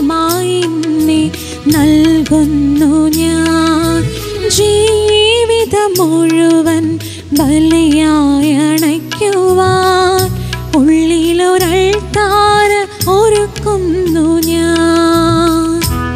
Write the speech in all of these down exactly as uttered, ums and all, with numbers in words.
യാഗമായി നീ നൽകുന്നു ഞാൻ. ജീവിതം മുഴുവൻ ബലിയായി അണയ്ക്കുവാൻ ഉള്ളിലൊരൾത്താര ഒരുക്കുന്നു ഞാൻ.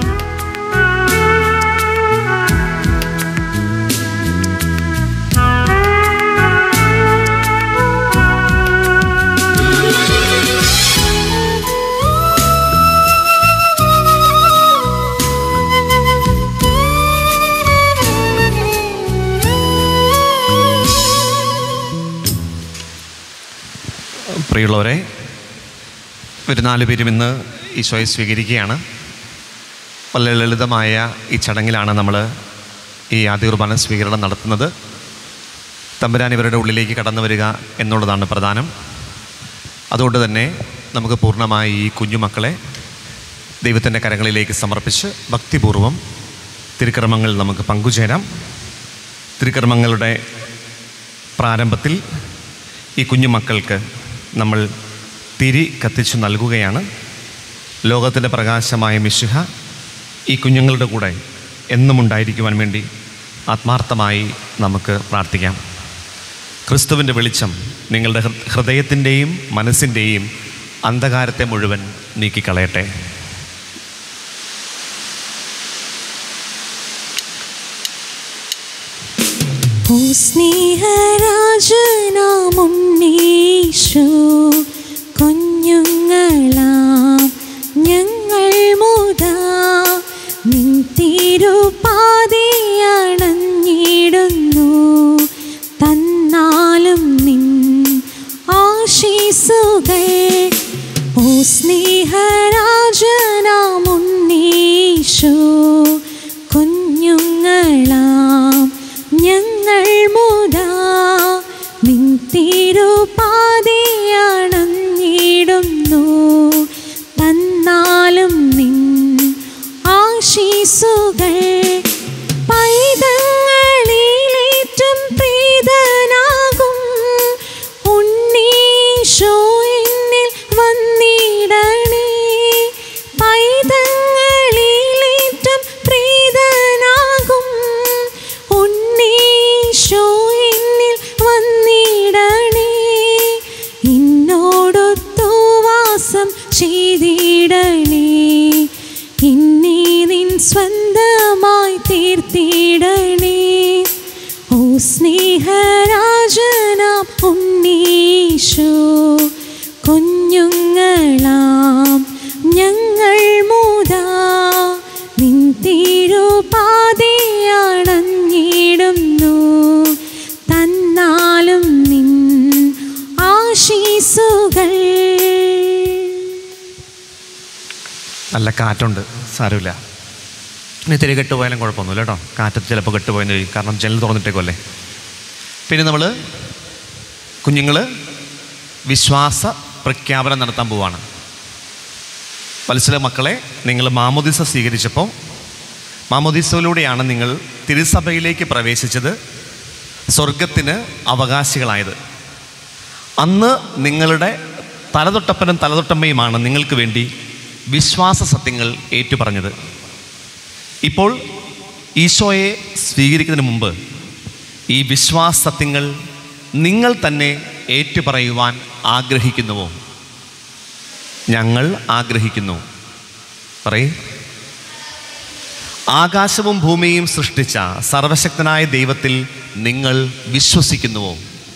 പ്രിയമുള്ളവരെ, ഒരു നാല് പേരും ഇന്ന് ഈശോയെ സ്വീകരിക്കുകയാണ്. വളരെ ലളിതമായ ഈ ചടങ്ങിലാണ് നമ്മൾ ഈ ആദ്യ കുർബാന സ്വീകരണം നടത്തുന്നത്. തമ്പുരാൻ ഇവരുടെ ഉള്ളിലേക്ക് കടന്നു വരിക എന്നുള്ളതാണ് പ്രധാനം. അതുകൊണ്ട് തന്നെ നമുക്ക് പൂർണ്ണമായി ഈ കുഞ്ഞുമക്കളെ ദൈവത്തിൻ്റെ കരങ്ങളിലേക്ക് സമർപ്പിച്ച് ഭക്തിപൂർവം തിരുക്കർമ്മങ്ങളിൽ നമുക്ക് പങ്കുചേരാം. തിരുക്കർമ്മങ്ങളുടെ പ്രാരംഭത്തിൽ ഈ കുഞ്ഞുമക്കൾക്ക് നമ്മൾ തിരി കത്തിച്ചു നൽകുകയാണ്. ലോകത്തിൻ്റെ പ്രകാശമായ മിശിഹ ഈ കുഞ്ഞുങ്ങളുടെ കൂടെ എന്നും ഉണ്ടായിരിക്കുവാൻ വേണ്ടി ആത്മാർത്ഥമായി നമുക്ക് പ്രാർത്ഥിക്കാം. ക്രിസ്തുവിൻ്റെ വെളിച്ചം നിങ്ങളുടെ ഹൃദയത്തിൻ്റെയും മനസ്സിൻ്റെയും അന്ധകാരത്തെ മുഴുവൻ നീക്കിക്കളയട്ടെ. ഓ സ്നേഹരാജനാമുണ്ണീശോ, കുഞ്ഞുങ്ങളാം ഞങ്ങൾ മുതാ നിൻ തിരുപാതയണഞ്ഞിടുന്നു. തന്നാലും നിൻ ആശീസുകൾ. ഓ സ്നേഹരാജനാമുണ്ണീശോ, കുഞ്ഞുങ്ങളാം ഞങ്ങൾ മുതാ നിൻ തിരുപാതയണഞ്ഞിടുന്നു. തന്നാലും നിൻ ആശീസുകൾ. പൈതങ്ങളിലേറ്റം പ്രീതനാകും ഉണ്ണീശോ എന്നിൽ വന്നിടണേ. പൈതങ്ങളിലേറ്റം പ്രീതനാകും ഉണ്ണീശോ എന്നിൽ വന്നിടണേ. എന്നോടൊത്തു വാസം ചെയ്തിടണേ. എന്നെ നിൻ സ്വന്തമായി തീർത്തിടണേ. ഓ സ്നേഹരാജനാം ഉണ്ണീശോ, കുഞ്ഞുങ്ങളാം ഞങ്ങൾ മുതാ നിൻ തിരുപാതയണഞ്ഞിടുന്നു. തന്നാലും നിൻ ആശീസുകൾ. നല്ല കാറ്റുണ്ട്, സാരമില്ല. ഇനി തിരി കെട്ടുപോയാലും കുഴപ്പമൊന്നുമില്ല കേട്ടോ. കാറ്റത്ത് ചിലപ്പോൾ കെട്ടുപോയെന്ന് കഴിയും, കാരണം ജനൽ തുറന്നിട്ടേക്കല്ലേ. പിന്നെ നമ്മൾ കുഞ്ഞുങ്ങൾ വിശ്വാസ പ്രഖ്യാപനം നടത്താൻ പോവാണ്. വത്സല മക്കളെ, നിങ്ങൾ മാമോദിസ സ്വീകരിച്ചപ്പോൾ മാമോദിസയിലൂടെയാണ് നിങ്ങൾ തിരുസഭയിലേക്ക് പ്രവേശിച്ചത്, സ്വർഗത്തിന് അവകാശികളായത്. അന്ന് നിങ്ങളുടെ തലതൊട്ടപ്പനും തലതൊട്ടമ്മയുമാണ് നിങ്ങൾക്ക് വേണ്ടി വിശ്വാസ സത്യങ്ങൾ ഏറ്റുപറഞ്ഞത്. ഇപ്പോൾ ഈശോയെ സ്വീകരിക്കുന്നതിന് മുമ്പ് ഈ വിശ്വാസ സത്യങ്ങൾ നിങ്ങൾ തന്നെ ഏറ്റുപറയുവാൻ ആഗ്രഹിക്കുന്നുവോ? ഞങ്ങൾ ആഗ്രഹിക്കുന്നു. പറയേ. ആകാശവും ഭൂമിയും സൃഷ്ടിച്ച സർവശക്തനായ ദൈവത്തിൽ നിങ്ങൾ വിശ്വസിക്കുന്നുവോ?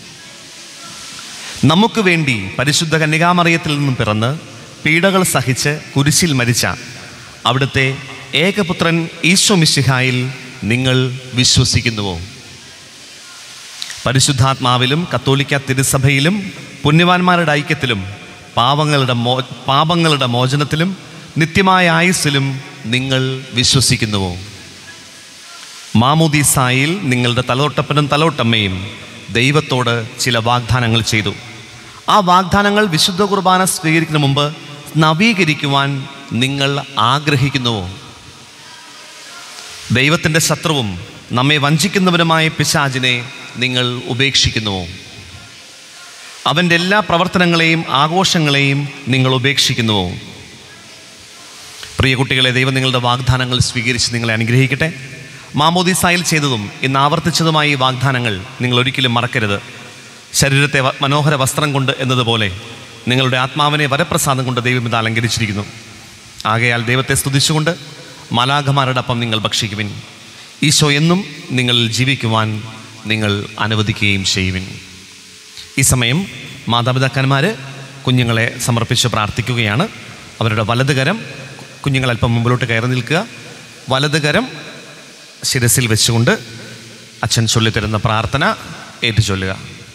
നമുക്ക് വേണ്ടി പരിശുദ്ധ കന്യകാമറിയത്തിൽ നിന്നും പിറന്ന് പീഡകൾ സഹിച്ച് കുരിശിൽ മരിച്ച അവിടുത്തെ ഏകപുത്രൻ ഈശോ മിശിഹായിൽ നിങ്ങൾ വിശ്വസിക്കുന്നുവോ? പരിശുദ്ധാത്മാവിലും കത്തോലിക്ക തിരുസഭയിലും പുണ്യവാന്മാരുടെ ഐക്യത്തിലും പാപങ്ങളുടെ മോ പാപങ്ങളുടെ മോചനത്തിലും നിത്യമായ ആയുസ്സിലും നിങ്ങൾ വിശ്വസിക്കുന്നുവോ? മാമോദീസായിൽ നിങ്ങളുടെ തലതൊട്ടപ്പനും തലതൊട്ടമ്മയും ദൈവത്തോട് ചില വാഗ്ദാനങ്ങൾ ചെയ്തു. ആ വാഗ്ദാനങ്ങൾ വിശുദ്ധ കുർബാന സ്വീകരിക്കുന്ന മുമ്പ് നവീകരിക്കുവാൻ നിങ്ങൾ ആഗ്രഹിക്കുന്നുവോ? ദൈവത്തിൻ്റെ ശത്രുവും നമ്മെ വഞ്ചിക്കുന്നവനുമായ പിശാചിനെ നിങ്ങൾ ഉപേക്ഷിക്കുന്നുവോ? അവൻ്റെ എല്ലാ പ്രവർത്തനങ്ങളെയും ആഘോഷങ്ങളെയും നിങ്ങൾ ഉപേക്ഷിക്കുന്നുവോ? പ്രിയ കുട്ടികളെ, ദൈവം നിങ്ങളുടെ വാഗ്ദാനങ്ങൾ സ്വീകരിച്ച് നിങ്ങളെ അനുഗ്രഹിക്കട്ടെ. മാമോദീസായിൽ ചെയ്തതും ഇന്ന് ആവർത്തിച്ചതുമായ ഈ വാഗ്ദാനങ്ങൾ നിങ്ങൾ ഒരിക്കലും മറക്കരുത്. ശരീരത്തെ മനോഹര വസ്ത്രം കൊണ്ട് എന്നതുപോലെ നിങ്ങളുടെ ആത്മാവിനെ വരപ്രസാദം കൊണ്ട് ദൈവം ഇത് അലങ്കരിച്ചിരിക്കുന്നു. ആകയാൽ ദൈവത്തെ സ്തുതിച്ചുകൊണ്ട് മാലാഖമാരുടെ അപ്പം നിങ്ങൾ ഭക്ഷിക്കുവിൻ. ഈശോ എന്നും നിങ്ങളിൽ ജീവിക്കുവാൻ നിങ്ങൾ അനുവദിക്കുകയും ചെയ്യുവിൻ. ഈ സമയം മാതാപിതാക്കന്മാർ കുഞ്ഞുങ്ങളെ സമർപ്പിച്ച് പ്രാർത്ഥിക്കുകയാണ്. അവരുടെ വലതുകരം കുഞ്ഞുങ്ങളൽപ്പം മുമ്പിലോട്ട് കയറി നിൽക്കുക. വലതുകരം ശിരസിൽ വെച്ചുകൊണ്ട് അച്ഛൻ ചൊല്ലിത്തരുന്ന പ്രാർത്ഥന ഏറ്റുചൊല്ലുക.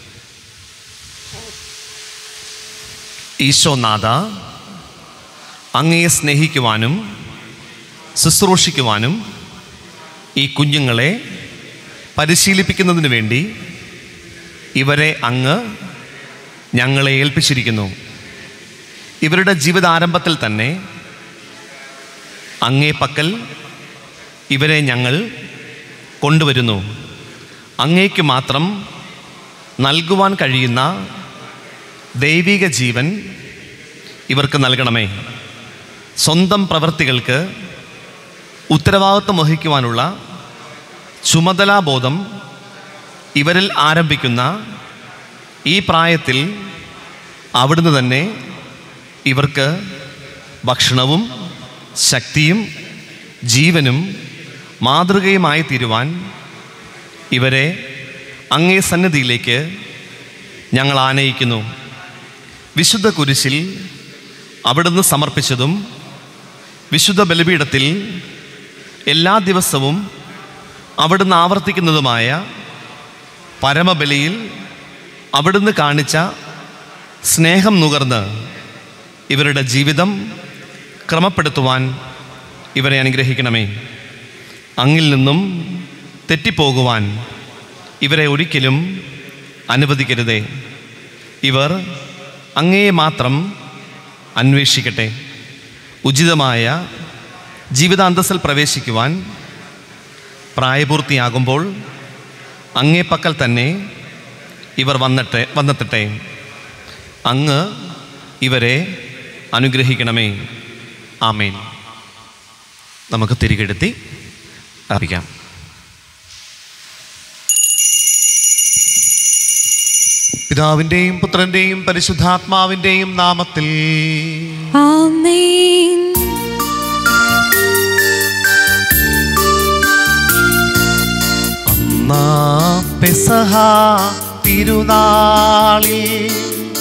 ഈശോനാഥ, അങ്ങയെ സ്നേഹിക്കുവാനും ശുശ്രൂഷിക്കുവാനും ഈ കുഞ്ഞുങ്ങളെ പരിശീലിപ്പിക്കുന്നതിന് വേണ്ടി ഇവരെ അങ്ങ് ഞങ്ങളെ ഏൽപ്പിച്ചിരിക്കുന്നു. ഇവരുടെ ജീവിതാരംഭത്തിൽ തന്നെ അങ്ങേ പക്കൽ ഇവരെ ഞങ്ങൾ കൊണ്ടുവരുന്നു. അങ്ങേക്ക് മാത്രം നൽകുവാൻ കഴിയുന്ന ദൈവിക ജീവൻ ഇവർക്ക് നൽകണമേ. സ്വന്തം പ്രവൃത്തികൾക്ക് ഉത്തരവാദിത്വം വഹിക്കുവാനുള്ള ചുമതലാബോധം ഇവരിൽ ആരംഭിക്കുന്ന ഈ പ്രായത്തിൽ അവിടുന്ന് തന്നെ ഇവർക്ക് ഭക്ഷണവും ശക്തിയും ജീവനും മാതൃകയുമായി തീരുവാൻ ഇവരെ അങ്ങേ സന്നിധിയിലേക്ക് ഞങ്ങൾ ആനയിക്കുന്നു. വിശുദ്ധ കുരിശിൽ അവിടുന്ന് സമർപ്പിച്ചതും വിശുദ്ധ ബലിപീഠത്തിൽ എല്ലാ ദിവസവും അവിടുന്ന് ആവർത്തിക്കുന്നതുമായ പരമബലിയിൽ അവിടുന്ന് കാണിച്ച സ്നേഹം നുകർന്ന് ഇവരുടെ ജീവിതം ക്രമപ്പെടുത്തുവാൻ ഇവരെ അനുഗ്രഹിക്കണമേ. അങ്ങിൽ നിന്നും തെറ്റിപ്പോകുവാൻ ഇവരെ ഒരിക്കലും അനുവദിക്കരുതേ. ഇവർ അങ്ങയെ മാത്രം അന്വേഷിക്കട്ടെ. ഉചിതമായ ജീവിതാന്തസ്സിൽ പ്രവേശിക്കുവാൻ പ്രായപൂർത്തിയാകുമ്പോൾ അങ്ങേ പക്കൽ തന്നെ ഇവർ വന്നിട്ടെ വന്നെത്തട്ടെ. അങ്ങ് ഇവരെ അനുഗ്രഹിക്കണമേ. ആമേൻ. നമുക്ക് തിരികെടുത്തി അറിയിക്കാം. പിതാവിൻ്റെയും പുത്രൻ്റെയും പരിശുദ്ധാത്മാവിൻ്റെയും നാമത്തിൽ ആമേൻ. അന്നാ പെസഹ തിരുനാളിൽ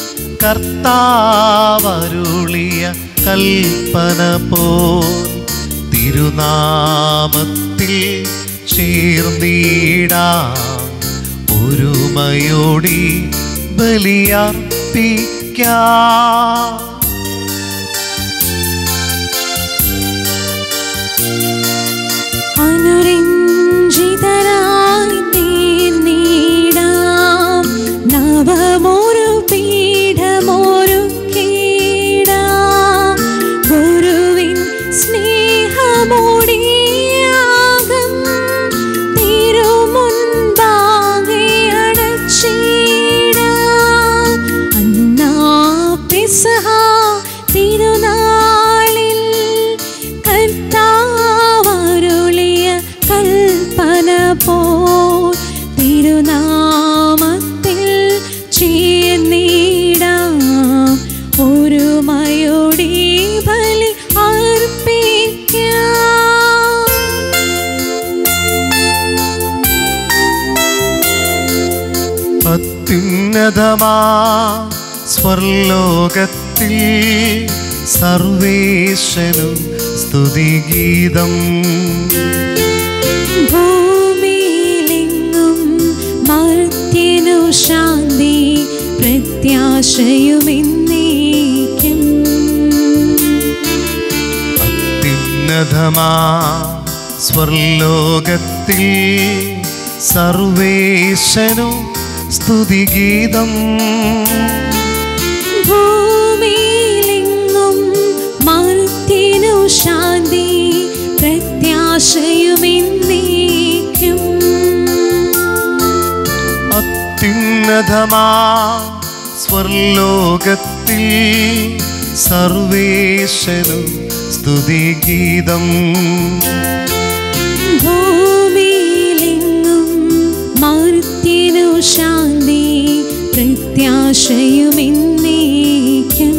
കർത്താവരുളിയ കൽപ്പന പോൽ തിരുനാമത്തിൽ ചേർന്നിടാം. ഒരുമയോടി ബലിയർപ്പിക്കാം. അനുരഞ്ജിതരായി തീർന്നിടാം. നവമൊരു പീഠമൊരുക്കിടാം. ഗുരുവിൻ സ്നേഹമോടിയാകും തിരുമുൻപാകെ അടച്ചിടാം. അന്നാ പെസഹ തിരുനാളിൽ കർത്താവരുളിയ കൽപ്പന പോൽ തിരുനാമത്തിൽ ചേർന്നിടാം. ഒരുമയോടെ ബലി അർപ്പിക്കാം. അത്യുന്നതമാ സ്വർലോകത്തിൽ സർവേശനും സ്തുതിഗീതം. ഭൂമിയിലെങ്ങും മർത്യനു ശാന്തി പ്രത്യാശയുമെന്നേക്കും. അത്യുന്നതമാ സ്വർലോകത്തിൽ സർവേശനും സ്തുതിഗീതം. ഭൂമിയിലെങ്ങും മർത്യനു ശാന്തി പ്രത്യാശയുമെന്നേക്കും. അത്യുന്നതമാ സ്വർലോകത്തിൽ സർവേശനും സ്തുതിഗീതം. ഭൂമിയിലെങ്ങും മർത്യനു ശാന്തി, പ്രത്യാശയുമെന്നേക്കും.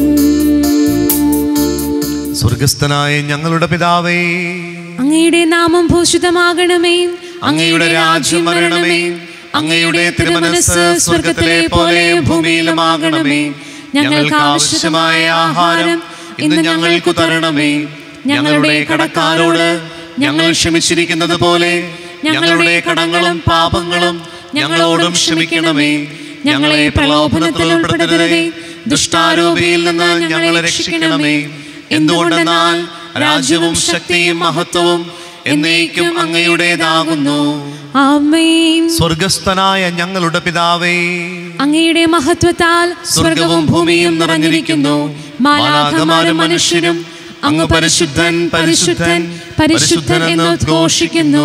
സ്വർഗസ്ഥനായ ഞങ്ങളുടെ പിതാവേ, അങ്ങയുടെ നാമം ഭൂഷിതമാകണമേ, അങ്ങയുടെ രാജ്യം വരണമേ, അങ്ങയുടെ തിരുമനസ്സ് സ്വർഗത്തിലെ പോലെ ഭൂമിയിലുമാകണമേ. ഞങ്ങൾക്ക് ആവശ്യമായ ആഹാരം ഇന്ന് ഞങ്ങൾക്ക് തരണമേ. ഞങ്ങളുടെ കടക്കാരോട് ഞങ്ങൾ ക്ഷമിച്ചിരിക്കുന്നത് പോലെ ഞങ്ങളുടെ കടങ്ങളും പാപങ്ങളും ഞങ്ങളോടും ക്ഷമിക്കണമേ. ഞങ്ങളെ പ്രലോഭനത്തിൽ ഉൾപ്പെടുത്തരുതേ, ദുഷ്ടാരൂപിയിൽ നിന്ന് ഞങ്ങളെ രക്ഷിക്കണമേ. എന്തുകൊണ്ടെന്നാൽ രാജ്യവും ശക്തിയും മഹത്വവും എന്നേക്കും അങ്ങയുടേതാകുന്നു. ആമേൻ. സ്വർഗസ്ഥനായ ഞങ്ങളുടെ പിതാവേ, അങ്ങയുടെ മഹത്വത്താൽ സ്വർഗവും ഭൂമിയും നിറഞ്ഞിരിക്കുന്നു. മാലാഖമാരും മനുഷ്യരും അങ്ങ് പരിശുദ്ധൻ പരിശുദ്ധൻ പരിശുദ്ധൻ എന്ന് ഉദ്ഘോഷിക്കുന്നു.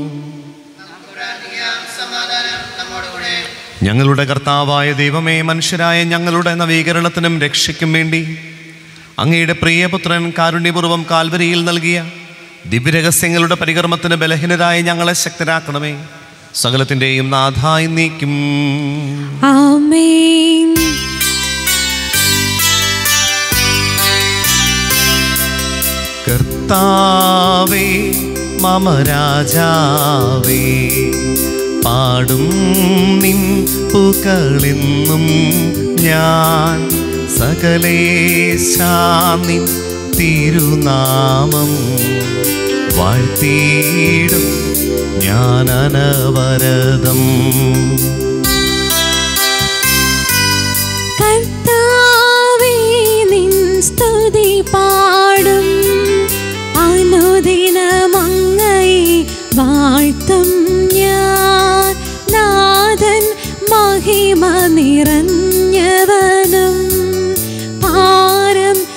ഞങ്ങളുടെ കർത്താവായ ദൈവമേ, മനുഷ്യരായ ഞങ്ങളുടെ നവീകരണത്തിനും രക്ഷയ്ക്കും വേണ്ടി അങ്ങയുടെ പ്രിയപുത്രൻ കാരുണ്യപൂർവ്വം കാൽവരിയിൽ നൽകിയ ദിവ്യരഹസ്യങ്ങളുടെ പരികർമ്മത്തിന് ബലഹീനരായ ഞങ്ങളെ ശക്തരാക്കണമേ. സകലത്തിൻ്റെയും നാഥായി നീക്കും. ആമേൻ. കർത്താവേ മമ രാജാവേ, പാടും നിൻ പുകളെന്നും ഞാൻ. സകലേശാ നിൻ തിരുനാമം വാഴ്ത്തിയിടും ഞാൻ അനവരതം. കർത്താവേ നിൻ സ്തുതി പാടും, അനുദിനമങ്ങയെ വാഴ്ത്തും ഞാൻ. നാഥൻ മഹിമ നിറഞ്ഞവനും പാരം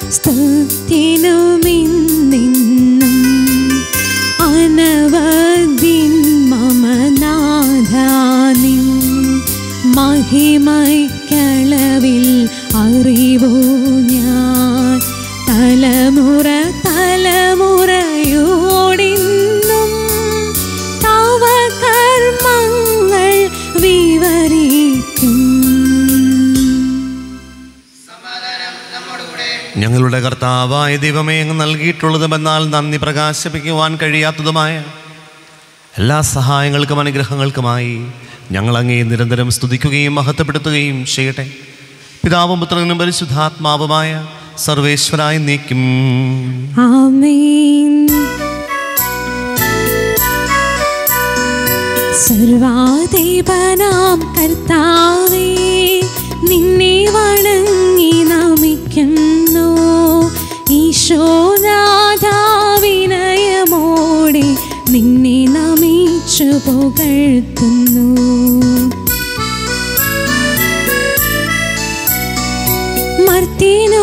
സ്തുതിനുമിന്നും അനവധിൻ മമ നാഥാനിൻ മഹിമയ്ക്കളവിൽ അറിവു ഞാൻ. തലമുറ തലമുറയോടിന്നും തവ കർമ്മങ്ങൾ വിവരിക്കും. ഞങ്ങളുടെ കർത്താവായ ദൈവമേ, അങ്ങ് നൽകിയിട്ടുള്ളതുമെന്നാൽ നന്ദി പ്രകാശിപ്പിക്കുവാൻ കഴിയാത്തതുമായ എല്ലാ സഹായങ്ങൾക്കും അനുഗ്രഹങ്ങൾക്കുമായി ഞങ്ങൾ അങ്ങേ നിരന്തരം സ്തുതിക്കുകയും മഹത്വപ്പെടുത്തുകയും ചെയ്യട്ടെ. പിതാവും പുത്രനും പരിശുദ്ധാത്മാവുമായ സർവേശ്വരായി നീക്കും. ആമേൻ. സർവാധിപനാം കർത്താവേ, നിന്നെ വണങ്ങി നമിക്കുന്നു. ഈശോനാഥാ വിനയമോടെ നിന്നെ നമിച്ചു പുകഴ്ത്തുന്നു. മർത്യനു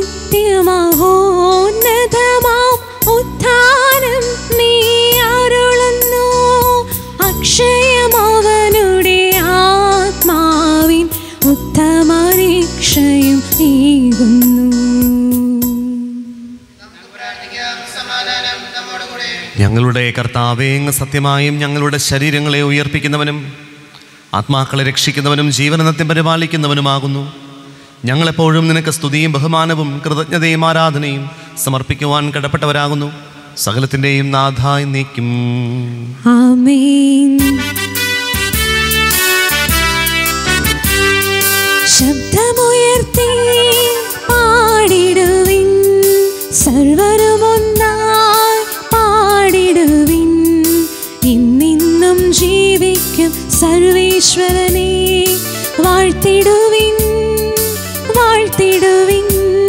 നിത്യമഹോന്നതമാം ഉത്ഥാനം നീ അരുളുന്നു. അക്ഷയമവനുടെ ആത്മാവിൻ ഉത്തമരക്ഷയും ഏകുന്നു. ഞങ്ങളുടെ കർത്താവേ, അങ്ങ് സത്യമായും ഞങ്ങളുടെ ശരീരങ്ങളെ ഉയർപ്പിക്കുന്നവനും ആത്മാക്കളെ രക്ഷിക്കുന്നവനും ജീവനത്യം പരിപാലിക്കുന്നവനുമാകുന്നു. ഞങ്ങളെപ്പോഴും നിനക്ക് സ്തുതിയും ബഹുമാനവും കൃതജ്ഞതയും ആരാധനയും സമർപ്പിക്കുവാൻ കടപ്പെട്ടവരാകുന്നു. സകലത്തിൻ്റെയും നാഥായി നീക്കും. ആമേൻ. ശബ്ദമുയർത്തി പാടിടുവിൻ, സർവരുമൊന്നായി പാടിടുവിൻ. ഇന്നിന്നും ജീവിക്കും സർവേശ്വരനെ വാഴ്ത്തിടുവിൻ, വാഴ്ത്തിടുവിൻ.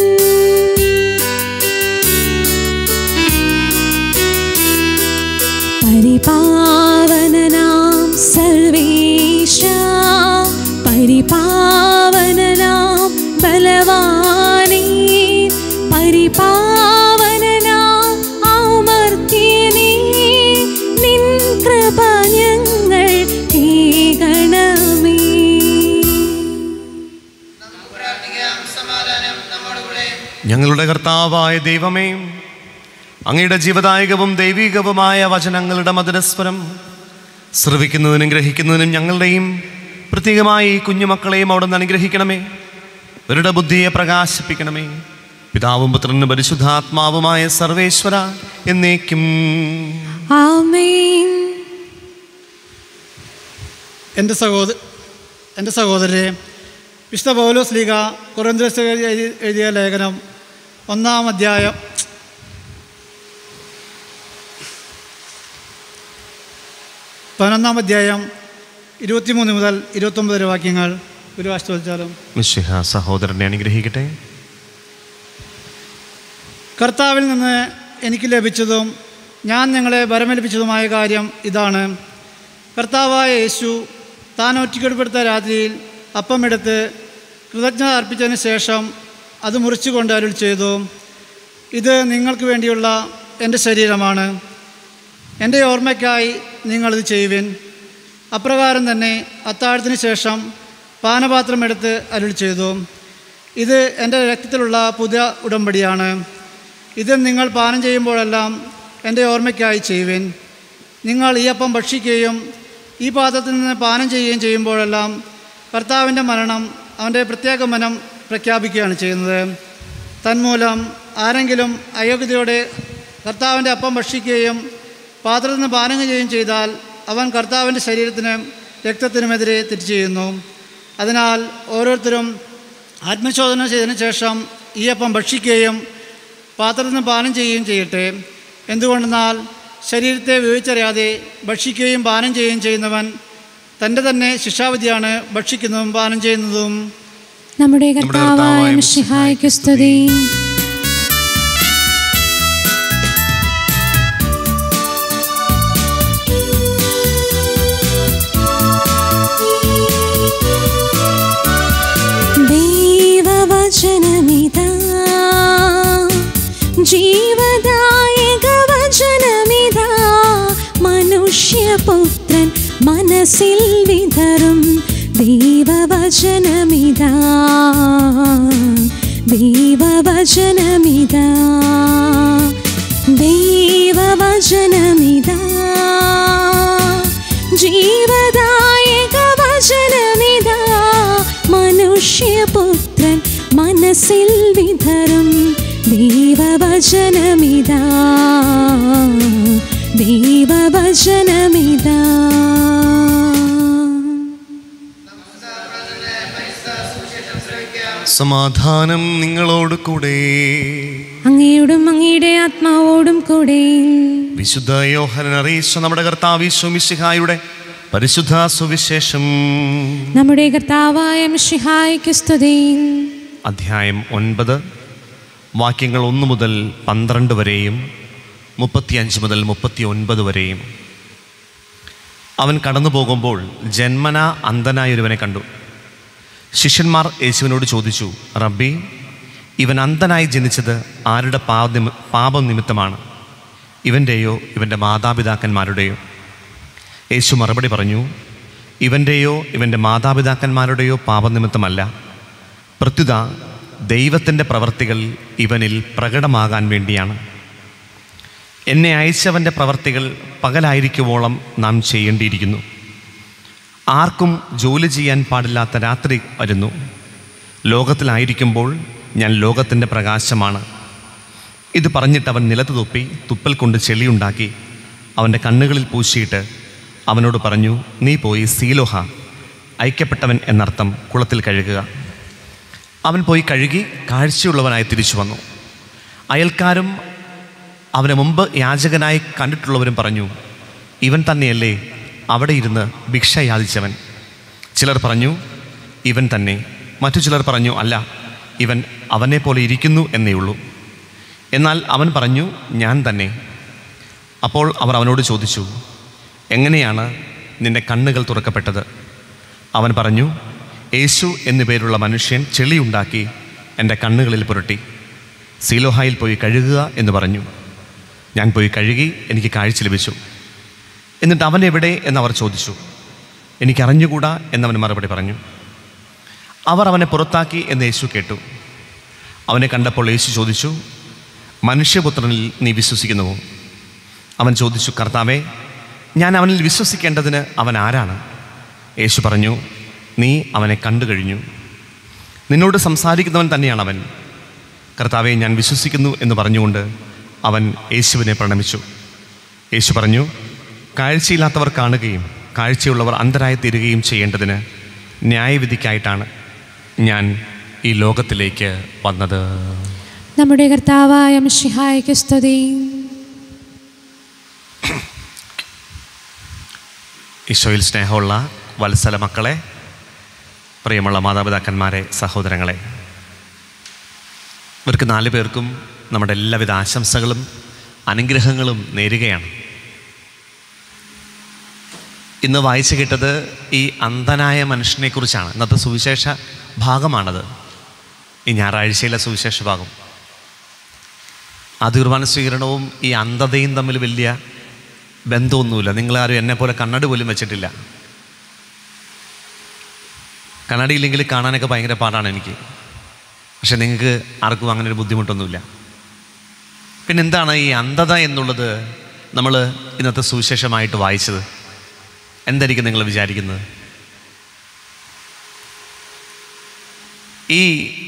പരിപാവനനാം സർവേശ, പരിപാവനനാം ബലവാനേ, പരിപാവനനാം അമർത്യനേ, നിൻ കൃപ ഞങ്ങൾ കേൾക്കണമേ. ഞങ്ങളുടെ കർത്താവായ ദൈവമേ, അങ്ങയുടെ ജീവദായകവും ദൈവികവുമായ വചനങ്ങളുടെ മധുരസ്വരം ശ്രവിക്കുന്നതിനും ഗ്രഹിക്കുന്നതിനും ഞങ്ങളുടെയും പ്രത്യേകമായി ഈ കുഞ്ഞുമക്കളെയും അവിടെ നിന്ന് അനുഗ്രഹിക്കണമേ. ഇവരുടെ ബുദ്ധിയെ പ്രകാശിപ്പിക്കണമേ. പിതാവും പുത്രനും പരിശുദ്ധാത്മാവുമായ സർവേശ്വര എന്നേക്കും ആമേൻ. എൻ്റെ സഹോദര എൻ്റെ സഹോദരരെ, വിശുദ്ധ പൗലോസ് ശ്ലീഹ കൊരിന്ത്യർ എഴുതിയ ലേഖനം ഒന്നാം അധ്യായം പതിനൊന്നാം അധ്യായം ഇരുപത്തിമൂന്ന് മുതൽ ഇരുപത്തൊമ്പത് വരെ വാക്യങ്ങൾ ഒരു ആശ്വസിച്ചാലും മിശിഹ സഹോദരനെ അനുഗ്രഹിക്കട്ടെ. കർത്താവിൽ നിന്ന് എനിക്ക് ലഭിച്ചതും ഞാൻ നിങ്ങളെ വരമേൽപ്പിച്ചതുമായ കാര്യം ഇതാണ്: കർത്താവായ യേശു താൻ ഒറ്റപ്പെടുത്ത രാത്രിയിൽ അപ്പമെടുത്ത് കൃതജ്ഞത അർപ്പിച്ചതിന് ശേഷം അത് മുറിച്ചുകൊണ്ട് അരുൾ ചെയ്തു, ഇത് നിങ്ങൾക്ക് വേണ്ടിയുള്ള എൻ്റെ ശരീരമാണ്, എൻ്റെ ഓർമ്മയ്ക്കായി നിങ്ങളിത് ചെയ്യുവിൻ. അപ്രകാരം തന്നെ അത്താഴത്തിന് ശേഷം പാനപാത്രം എടുത്ത് അരുൾ ചെയ്തു, ഇത് എൻ്റെ രക്തത്തിലുള്ള പുതിയ ഉടമ്പടിയാണ്, ഇത് നിങ്ങൾ പാനം ചെയ്യുമ്പോഴെല്ലാം എൻ്റെ ഓർമ്മയ്ക്കായി ചെയ്യുവിൻ. നിങ്ങൾ ഈ അപ്പം ഭക്ഷിക്കുകയും ഈ പാത്രത്തിൽ നിന്ന് പാനം ചെയ്യുകയും ചെയ്യുമ്പോഴെല്ലാം കർത്താവിൻ്റെ മരണം അവൻ്റെ പ്രത്യേക മനം പ്രഖ്യാപിക്കുകയാണ് ചെയ്യുന്നത്. തന്മൂലം ആരെങ്കിലും അയോഗ്യതയോടെ കർത്താവിൻ്റെ അപ്പം ഭക്ഷിക്കുകയും പാത്രത്തിൽ നിന്ന് പാനം ചെയ്യുകയും ചെയ്താൽ അവൻ കർത്താവിൻ്റെ ശരീരത്തിന് രക്തത്തിനുമെതിരെ തെറ്റ് ചെയ്യുന്നു. അതിനാൽ ഓരോരുത്തരും ആത്മശോധന ചെയ്തതിനു ശേഷം ഈ അപ്പം ഭക്ഷിക്കുകയും പാത്രത്തിൽ നിന്ന് പാനം ചെയ്യുകയും ചെയ്യട്ടെ. എന്തുകൊണ്ടെന്നാൽ ശരീരത്തെ വിവേചിച്ചറിയാതെ ഭക്ഷിക്കുകയും പാനം ചെയ്യുകയും ചെയ്യുന്നവൻ തൻ്റെ തന്നെ ശിക്ഷാവിധിയാണ് ഭക്ഷിക്കുന്നതും പാനം ചെയ്യുന്നതും. നമ്മുടെ കർത്താവായ മിശിഹായ്ക്ക് സ്തുതി. ദൈവവചനമിതാ, ജീവദായക വചനമിതാ, മനുഷ്യപുത്രൻ മനസ്സിൽ വിതറും ദൈവവചനമിതാ, ദൈവവചനമിതാ, ദൈവവചനമിതാ, ജീവദായക വചനമിതാ, മനുഷ്യപുത്രൻ മനസ്സിൽ വിതറും ദൈവവചനമിതാ, ദൈവവചനമിതാ. സമാധാനം നിങ്ങളോട് കൂടെ. അങ്ങയോടും അങ്ങയുടെ ആത്മാവോടും കൂടെ. വിശുദ്ധ യോഹന്നാൻ അറിയിച്ച നമ്മുടെ കർത്താവ് യേശു മിശിഹായുടെ പരിശുദ്ധ സുവിശേഷം. നമ്മുടെ കർത്താവായ മിശിഹായ്ക്ക് സ്തുതി. അധ്യായം ഒൻപത്, വാക്യങ്ങൾ ഒന്ന് മുതൽ പന്ത്രണ്ട് വരെയും മുപ്പത്തിയഞ്ച് മുതൽ മുപ്പത്തി ഒൻപത് വരെയും. അവൻ കടന്നു പോകുമ്പോൾ ജന്മന അന്ധനായൊരുവനെ കണ്ടു. ശിഷ്യന്മാർ യേശുവിനോട് ചോദിച്ചു, റബ്ബി, ഇവൻ അന്ധനായി ജനിച്ചത് ആരുടെ പാപ പാപം നിമിത്തമാണ്? ഇവൻ്റെയോ ഇവൻ്റെ മാതാപിതാക്കന്മാരുടെയോ? യേശു മറുപടി പറഞ്ഞു, ഇവൻ്റെയോ ഇവൻ്റെ മാതാപിതാക്കന്മാരുടെയോ പാപനിമിത്തമല്ല, പ്രത്യുത ദൈവത്തിൻ്റെ പ്രവർത്തികൾ ഇവനിൽ പ്രകടമാകാൻ വേണ്ടിയാണ്. എന്നെ അയച്ചവൻ്റെ പ്രവർത്തികൾ പകലായിരിക്കുവോളം നാം ചെയ്യേണ്ടിയിരിക്കുന്നു. ആർക്കും ജോലി ചെയ്യാൻ പാടില്ലാത്ത രാത്രി വരുന്നു. ലോകത്തിലായിരിക്കുമ്പോൾ ഞാൻ ലോകത്തിൻ്റെ പ്രകാശമാണ്. ഇത് പറഞ്ഞിട്ട് അവൻ നിലത്ത് തുപ്പി തുപ്പൽ കൊണ്ട് ചെളിയുണ്ടാക്കി അവൻ്റെ കണ്ണുകളിൽ പൂശിയിട്ട് അവനോട് പറഞ്ഞു, നീ പോയി സീലോഹ, അയക്കപ്പെട്ടവൻ എന്നർത്ഥം, കുളത്തിൽ കഴുകുക. അവൻ പോയി കഴുകി കാഴ്ചയുള്ളവനായി തിരിച്ചു വന്നു. അയൽക്കാരും അവന് മുമ്പ് യാചകനായി കണ്ടിട്ടുള്ളവരും പറഞ്ഞു, ഇവൻ തന്നെയല്ലേ അവിടെ ഇരുന്ന് ഭിക്ഷ യാചിച്ചവൻ? ചിലർ പറഞ്ഞു, ഇവൻ തന്നെ. മറ്റു ചിലർ പറഞ്ഞു, അല്ല, ഇവൻ അവനെ പോലെ ഇരിക്കുന്നു എന്നേ ഉള്ളൂ. എന്നാൽ അവൻ പറഞ്ഞു, ഞാൻ തന്നെ. അപ്പോൾ അവർ അവനോട് ചോദിച്ചു, എങ്ങനെയാണ് നിന്റെ കണ്ണുകൾ തുറക്കപ്പെട്ടത്? അവൻ പറഞ്ഞു, യേശു എന്നു പേരുള്ള മനുഷ്യൻ ചെളിയുണ്ടാക്കി എൻ്റെ കണ്ണുകളിൽ പുരട്ടി. സീലോഹായിൽ പോയി കഴുകുക എന്ന് പറഞ്ഞു. ഞാൻ പോയി കഴുകി, എനിക്ക് കാഴ്ച ലഭിച്ചു. എന്നിട്ട് അവൻ എവിടെ എന്നവർ ചോദിച്ചു. എനിക്കറിഞ്ഞുകൂടാ എന്നവൻ മറുപടി പറഞ്ഞു. അവർ അവനെ പുറത്താക്കി എന്ന് യേശു കേട്ടു. അവനെ കണ്ടപ്പോൾ യേശു ചോദിച്ചു, മനുഷ്യപുത്രനിൽ നീ വിശ്വസിക്കുന്നുവോ? അവൻ ചോദിച്ചു, കർത്താവേ, ഞാൻ അവനിൽ വിശ്വസിക്കേണ്ടതിന് അവൻ ആരാണ്? യേശു പറഞ്ഞു, നീ അവനെ കണ്ടു കഴിഞ്ഞു. നിന്നോട് സംസാരിക്കുന്നവൻ തന്നെയാണ് അവൻ. കർത്താവെ, ഞാൻ വിശ്വസിക്കുന്നു എന്ന് പറഞ്ഞുകൊണ്ട് അവൻ യേശുവിനെ പ്രണമിച്ചു. യേശു പറഞ്ഞു, കാഴ്ചയില്ലാത്തവർ കാണുകയും കാഴ്ചയുള്ളവർ അന്ധരായി തീരുകയും ചെയ്യേണ്ടതിന് ന്യായവിധിക്കായിട്ടാണ് ഞാൻ ഈ ലോകത്തിലേക്ക് വന്നത്. നമ്മുടെ കർത്താവായ മിശിഹായ്ക്ക് സ്തുതി. ഈശോയിൽ സ്നേഹമുള്ള വത്സല മക്കളെ, പ്രിയമുള്ള മാതാപിതാക്കന്മാരെ, സഹോദരങ്ങളെ, ഇവർക്ക് നാല് പേർക്കും നമ്മുടെ എല്ലാവിധ ആശംസകളും അനുഗ്രഹങ്ങളും നേരുകയാണ്. ഇന്ന് വായിച്ചു കേട്ടത് ഈ അന്ധനായ മനുഷ്യനെക്കുറിച്ചാണ്. ഇന്നത്തെ സുവിശേഷ ഭാഗമാണത്, ഈ ഞായറാഴ്ചയിലെ സുവിശേഷ ഭാഗം. ആദ്യ കുർബാന സ്വീകരണവും ഈ അന്ധതയും തമ്മിൽ വലിയ ബന്ധമൊന്നുമില്ല. നിങ്ങളാരും എന്നെ പോലെ കണ്ണടി പോലും വെച്ചിട്ടില്ല. കണ്ണടിയില്ലെങ്കിൽ കാണാനൊക്കെ ഭയങ്കര പാടാണ് എനിക്ക്. പക്ഷെ നിങ്ങൾക്ക് ആർക്കും അങ്ങനെ ഒരു ബുദ്ധിമുട്ടൊന്നുമില്ല. പിന്നെ എന്താണ് ഈ അന്ധത എന്നുള്ളത് നമ്മൾ ഇന്നത്തെ സുവിശേഷമായിട്ട് വായിച്ചത്? എന്തായിരിക്കും നിങ്ങൾ വിചാരിക്കുന്നത്? ഈ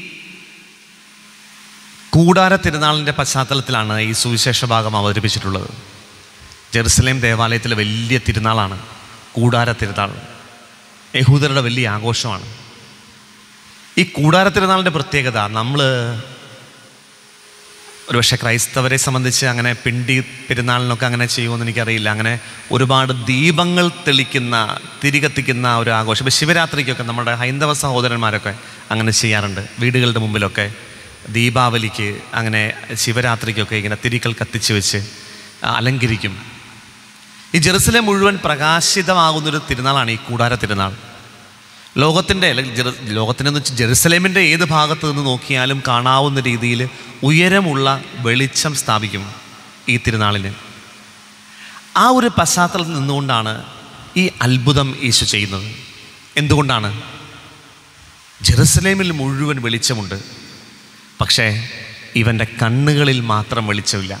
കൂടാര തിരുനാളിൻ്റെ പശ്ചാത്തലത്തിലാണ് ഈ സുവിശേഷ ഭാഗം അവതരിപ്പിച്ചിട്ടുള്ളത്. ജെറുസലേം ദേവാലയത്തിലെ വലിയ തിരുനാളാണ് കൂടാര തിരുനാൾ. യഹൂദരുടെ വലിയ ആഘോഷമാണ്. ഈ കൂടാര തിരുനാളിൻ്റെ പ്രത്യേകത, നമ്മൾ ഒരുപക്ഷെ ക്രൈസ്തവരെ സംബന്ധിച്ച് അങ്ങനെ പിണ്ടി പെരുന്നാളിനൊക്കെ അങ്ങനെ ചെയ്യുമെന്ന് എനിക്കറിയില്ല. അങ്ങനെ ഒരുപാട് ദീപങ്ങൾ തെളിക്കുന്ന, തിരികത്തിക്കുന്ന ഒരു ആഘോഷം. ഇപ്പോൾ ശിവരാത്രിക്കൊക്കെ നമ്മുടെ ഹൈന്ദവ സഹോദരന്മാരൊക്കെ അങ്ങനെ ചെയ്യാറുണ്ട്. വീടുകളുടെ മുമ്പിലൊക്കെ ദീപാവലിക്ക്, അങ്ങനെ ശിവരാത്രിക്കൊക്കെ ഇങ്ങനെ തിരികൾ കത്തിച്ച് വെച്ച് അലങ്കരിക്കും. ഈ ജെറുസലേം മുഴുവൻ പ്രകാശിതമാകുന്നൊരു തിരുനാളാണ് ഈ കൂടാര തിരുനാൾ. ലോകത്തിൻ്റെ അല്ലെങ്കിൽ ജെറു ലോകത്തിനെന്ന് വെച്ചാൽ ജെറുസലേമിൻ്റെ ഏത് ഭാഗത്ത് നിന്ന് നോക്കിയാലും കാണാവുന്ന രീതിയിൽ ഉയരമുള്ള വെളിച്ചം സ്ഥാപിക്കും ഈ തിരുനാളിന്. ആ ഒരു പശ്ചാത്തലത്തിൽ നിന്നുകൊണ്ടാണ് ഈ അത്ഭുതം യേശു ചെയ്യുന്നത്. എന്തുകൊണ്ടാണ്? ജെറുസലേമിൽ മുഴുവൻ വെളിച്ചമുണ്ട്, പക്ഷേ ഇവൻ്റെ കണ്ണുകളിൽ മാത്രം വെളിച്ചമില്ല.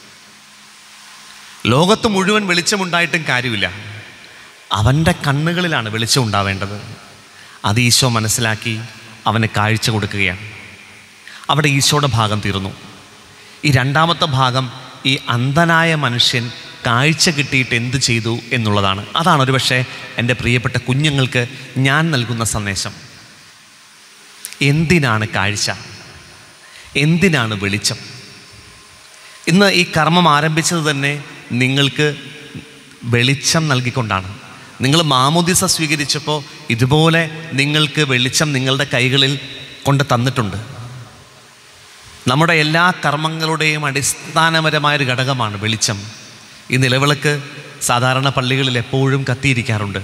ലോകത്ത് മുഴുവൻ വെളിച്ചമുണ്ടായിട്ടും കാര്യമില്ല, അവൻ്റെ കണ്ണുകളിലാണ് വെളിച്ചം ഉണ്ടാവേണ്ടത്. അത് ഈശോ മനസ്സിലാക്കി അവന് കാഴ്ച കൊടുക്കുകയാണ്. അവിടെ ഈശോയുടെ ഭാഗം തീർന്നു. ഈ രണ്ടാമത്തെ ഭാഗം ഈ അന്ധനായ മനുഷ്യൻ കാഴ്ച കിട്ടിയിട്ട് എന്ത് ചെയ്തു എന്നുള്ളതാണ്. അതാണ് ഒരു പക്ഷേ എൻ്റെ പ്രിയപ്പെട്ട കുഞ്ഞുങ്ങൾക്ക് ഞാൻ നൽകുന്ന സന്ദേശം. എന്തിനാണ് കാഴ്ച? എന്തിനാണ് വെളിച്ചം? ഇന്ന് ഈ കർമ്മം ആരംഭിച്ചത് തന്നെ നിങ്ങൾക്ക് വെളിച്ചം നൽകിക്കൊണ്ടാണ്. നിങ്ങൾ മാമോദിസ സ്വീകരിച്ചപ്പോൾ ഇതുപോലെ നിങ്ങൾക്ക് വെളിച്ചം നിങ്ങളുടെ കൈകളിൽ കൊണ്ട് തന്നിട്ടുണ്ട്. നമ്മുടെ എല്ലാ കർമ്മങ്ങളുടെയും അടിസ്ഥാനപരമായൊരു ഘടകമാണ് വെളിച്ചം. ഈ നിലവിളക്ക് സാധാരണ പള്ളികളിൽ എപ്പോഴും കത്തിയിരിക്കാറുണ്ട്.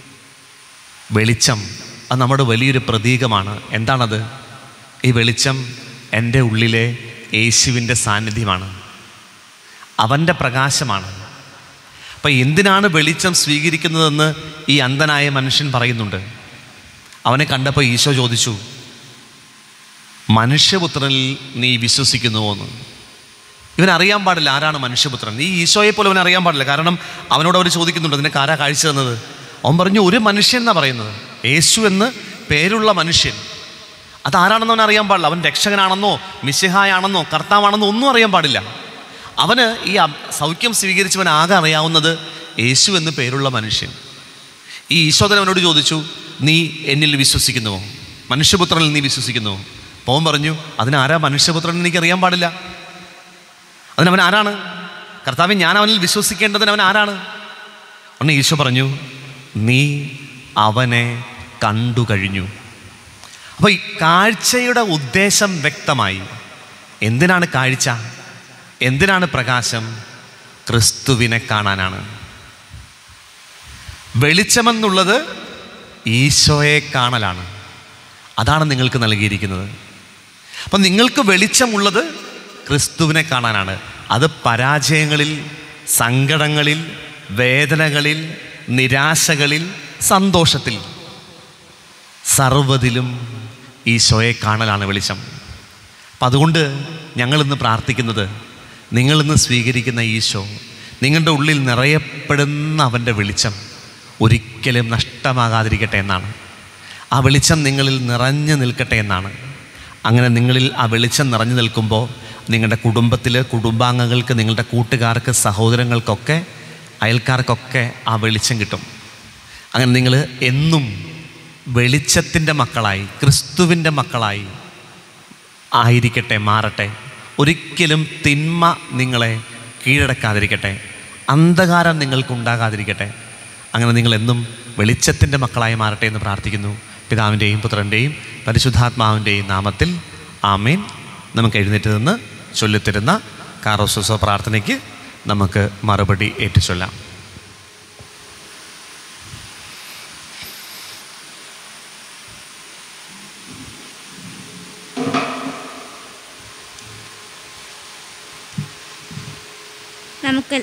വെളിച്ചം അത് നമ്മുടെ വലിയൊരു പ്രതീകമാണ്. എന്താണത്? ഈ വെളിച്ചം എൻ്റെ ഉള്ളിലെ യേശുവിൻ്റെ സാന്നിധ്യമാണ്, അവൻ്റെ പ്രകാശമാണ്. അപ്പം എന്തിനാണ് വെളിച്ചം സ്വീകരിക്കുന്നതെന്ന് ഈ അന്ധനായ മനുഷ്യൻ പറയുന്നുണ്ട്. അവനെ കണ്ടപ്പോൾ ഈശോ ചോദിച്ചു, മനുഷ്യപുത്രനിൽ നീ വിശ്വസിക്കുന്നുവോ എന്ന്. ഇവനറിയാൻ പാടില്ല ആരാണ് മനുഷ്യപുത്രൻ. ഈ ഈശോയെ പോലെ അവൻ അറിയാൻ പാടില്ല. കാരണം അവനോട് അവർ ചോദിക്കുന്നുണ്ട്, നിനക്ക് ആരാ കാഴ്ച തന്നത്? അവൻ പറഞ്ഞു, ഒരു മനുഷ്യൻ എന്നാണ് പറയുന്നത്, യേശു എന്ന് പേരുള്ള മനുഷ്യൻ. അതാരാണെന്ന് അവൻ അറിയാൻ പാടില്ല. അവൻ രക്ഷകനാണെന്നോ മിശിഹായാണെന്നോ കർത്താവാണെന്നോ ഒന്നും അറിയാൻ പാടില്ല. അവന് ഈ സൗഖ്യം സ്വീകരിച്ചവൻ ആകെ അറിയാവുന്നത് യേശു എന്ന് പേരുള്ള മനുഷ്യൻ. ഈ ഈശോദൻ അവനോട് ചോദിച്ചു, നീ എന്നിൽ വിശ്വസിക്കുന്നുവോ? മനുഷ്യപുത്രനിൽ നീ വിശ്വസിക്കുന്നുവോ? അപ്പോൾ അവൻ പറഞ്ഞു, അതിനാരാ മനുഷ്യപുത്രൻ എനിക്കറിയാൻ പാടില്ല. അതിനവൻ ആരാണ്? കർത്താവ്, ഞാൻ അവനിൽ വിശ്വസിക്കേണ്ടതിന് അവൻ ആരാണ്? ഒന്ന് ഈശോ പറഞ്ഞു, നീ അവനെ കണ്ടു കഴിഞ്ഞു. അപ്പോൾ ഈ കാഴ്ചയുടെ ഉദ്ദേശം വ്യക്തമായി. എന്തിനാണ് കാഴ്ച? എന്തിനാണ് പ്രകാശം? ക്രിസ്തുവിനെ കാണാനാണ്. വെളിച്ചമെന്നുള്ളത് ഈശോയെ കാണലാണ്. അതാണ് നിങ്ങൾക്ക് നൽകിയിരിക്കുന്നത്. അപ്പം നിങ്ങൾക്ക് വെളിച്ചമുള്ളത് ക്രിസ്തുവിനെ കാണാനാണ്. അത് പരാജയങ്ങളിൽ, സങ്കടങ്ങളിൽ, വേദനകളിൽ, നിരാശകളിൽ, സന്തോഷത്തിൽ, സർവ്വതിലും ഈശോയെ കാണലാണ് വെളിച്ചം. അപ്പം അതുകൊണ്ട് ഞങ്ങളിന്ന് പ്രാർത്ഥിക്കുന്നത്, നിങ്ങളിന്ന് സ്വീകരിക്കുന്ന ഈശോ, നിങ്ങളുടെ ഉള്ളിൽ നിറയപ്പെടുന്ന അവൻ്റെ വെളിച്ചം ഒരിക്കലും നഷ്ടമാകാതിരിക്കട്ടെ എന്നാണ്. ആ വെളിച്ചം നിങ്ങളിൽ നിറഞ്ഞു നിൽക്കട്ടെ എന്നാണ്. അങ്ങനെ നിങ്ങളിൽ ആ വെളിച്ചം നിറഞ്ഞു നിൽക്കുമ്പോൾ നിങ്ങളുടെ കുടുംബത്തിൽ, കുടുംബാംഗങ്ങൾക്ക്, നിങ്ങളുടെ കൂട്ടുകാർക്ക്, സഹോദരങ്ങൾക്കൊക്കെ, അയൽക്കാർക്കൊക്കെ ആ വെളിച്ചം കിട്ടും. അങ്ങനെ നിങ്ങൾ എന്നും വെളിച്ചത്തിൻ്റെ മക്കളായി, ക്രിസ്തുവിൻ്റെ മക്കളായി ആയിരിക്കട്ടെ, മാറട്ടെ. ഒരിക്കലും തിന്മ നിങ്ങളെ കീഴടക്കാതിരിക്കട്ടെ, അന്ധകാരം നിങ്ങൾക്കുണ്ടാകാതിരിക്കട്ടെ. അങ്ങനെ നിങ്ങളെന്നും വെളിച്ചത്തിൻ്റെ മക്കളായി മാറട്ടെ എന്ന് പ്രാർത്ഥിക്കുന്നു. പിതാവിൻ്റെയും പുത്രൻ്റെയും പരിശുദ്ധാത്മാവിൻ്റെയും നാമത്തിൽ ആമേൻ. നമുക്ക് എഴുന്നേറ്റ് നിന്ന് ചൊല്ലിത്തരുന്ന കാറോസോസോ പ്രാർത്ഥനയ്ക്ക് നമുക്ക് മറുപടി ഏറ്റുചൊല്ലാം. നമുക്ക്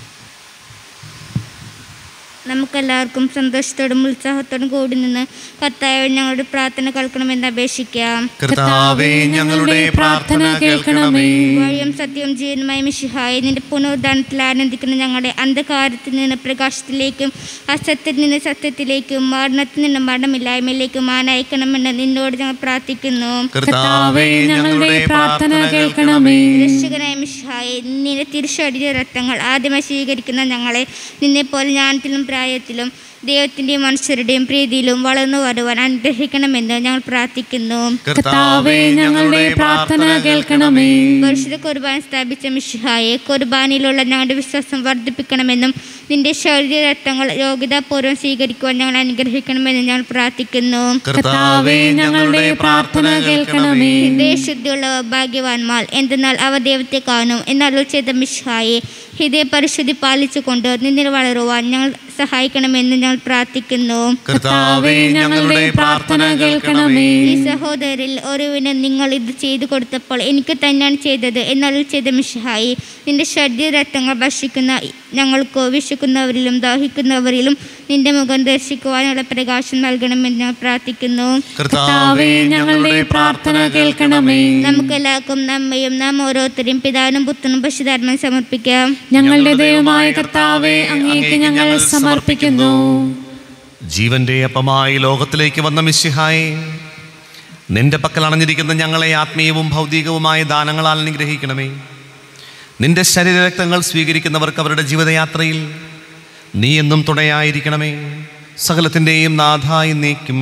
നമുക്കെല്ലാവർക്കും സന്തോഷത്തോടും ഉത്സാഹത്തോടും കൂടി നിന്ന് കർത്താവേ ഞങ്ങളുടെ പ്രാർത്ഥന കേൾക്കണമെന്ന് അപേക്ഷിക്കാം. കർത്താവേ ഞങ്ങളുടെ പ്രാർത്ഥന കേൾക്കണമേ. വഴിയും സത്യവും ജീവനുമായ മിശിഹായെ, നിന്റെ പുനരുദ്ധാനത്തിൽ ആനന്ദിക്കുന്ന ഞങ്ങളുടെ അന്ധകാരത്തിൽ നിന്ന് പ്രകാശത്തിലേക്കും അസത്യത്തിൽ നിന്ന് സത്യത്തിലേക്കും മരണത്തിൽ നിന്ന് മരണമില്ലായ്മയിലേക്കും ആനയിക്കണമെന്ന് നിന്നോട് ഞങ്ങൾ പ്രാർത്ഥിക്കുന്നു. കർത്താവേ ഞങ്ങളുടെ പ്രാർത്ഥന കേൾക്കണമേ. രക്ഷകനായ മിശിഹായെ, നിന്റെ തിരുശരീര രക്തങ്ങൾ ആദ്യമായി സ്വീകരിക്കുന്ന ഞങ്ങളെ നിന്നെപ്പോലെ ജ്ഞാനത്തിലും പ്രായത്തിലും ദൈവത്തിൻ്റെയും മനുഷ്യരുടെയും പ്രീതിയിലും വളർന്നു വരുവാൻ അനുഗ്രഹിക്കണമെന്ന് ഞങ്ങൾ പ്രാർത്ഥിക്കുന്നു. കർത്താവേ ഞങ്ങളുടെ പ്രാർത്ഥന കേൾക്കണമേ. പരിശുദ്ധ കുർബാന സ്ഥാപിച്ച മിശിഹായെ, കുർബാനയിലുള്ള ഞങ്ങളുടെ വിശ്വാസം വർദ്ധിപ്പിക്കണമെന്നും നിന്റെ ശരീര രക്തങ്ങൾ യോഗ്യതാപൂർവ്വം സ്വീകരിക്കുവാൻ ഞങ്ങൾ അനുഗ്രഹിക്കണമെന്ന് ഞങ്ങൾ പ്രാർത്ഥിക്കുന്നു. കർത്താവേ ഞങ്ങളുടെ പ്രാർത്ഥന കേൾക്കണമേ. ഹൃദയശുദ്ധിയുള്ള ഭാഗ്യവാന്മാർ, എന്തെന്നാൽ അവ ദൈവത്തെ കാണും എന്നരുൾ ചെയ്ത മിശിഹായെ, ഹൃദയ പരിശുദ്ധി പാലിച്ചുകൊണ്ട് നിന്നിൽ വളരുവാൻ ഞങ്ങൾ സഹായിക്കണമെന്ന് ഞങ്ങൾ പ്രാർത്ഥിക്കുന്നു. കർത്താവേ ഞങ്ങളുടെ പ്രാർത്ഥന കേൾക്കണമേ. ഈ സഹോദരിൽ ഒരുവിന് നിങ്ങൾ ഇത് ചെയ്തു കൊടുത്തപ്പോൾ എനിക്ക് തന്നെയാണ് ചെയ്തത് എന്നരുൾ ചെയ്ത മിശിഹായെ, നിന്റെ ശരീര രക്തങ്ങൾ ഭക്ഷിക്കുന്ന ഞങ്ങൾക്കോ വിശക്കുന്നവരിലും ദാഹിക്കുന്നവരിലും നിന്റെ മുഖം ദർശിക്കുവാനുള്ള പ്രകാശം നൽകണമെന്ന് ഞങ്ങൾ പ്രാർത്ഥിക്കുന്നു. കർത്താവേ ഞങ്ങളുടെ പ്രാർത്ഥന കേൾക്കണമേ. നമുക്കെല്ലാവർക്കും നമ്മയും നാം ഓരോരുത്തരും പിതാവിനും പുത്രനും പരിശുദ്ധാത്മാവിനും സമർപ്പിക്കാം. ഞങ്ങളുടെ ദൈവമായ കർത്താവേ, അങ്ങേക്ക് ഞങ്ങൾ സമർപ്പിക്കുന്നു. ജീവന്റെ അപ്പമായി ലോകത്തിലേക്ക് വന്ന മിശിഹായെ, നിന്റെ പക്കൽ അണഞ്ഞിരിക്കുന്ന ഞങ്ങളെ ആത്മീയവും ഭൗതികവുമായ ദാനങ്ങളാൽ അനുഗ്രഹിക്കണമേ. നിന്റെ ശരീരരക്തങ്ങൾ സ്വീകരിക്കുന്നവർക്ക് അവരുടെ ജീവിതയാത്രയിൽ നീ എന്നും തുണയായിരിക്കണമേ. സകലത്തിൻ്റെയും നാഥായി നീക്കും.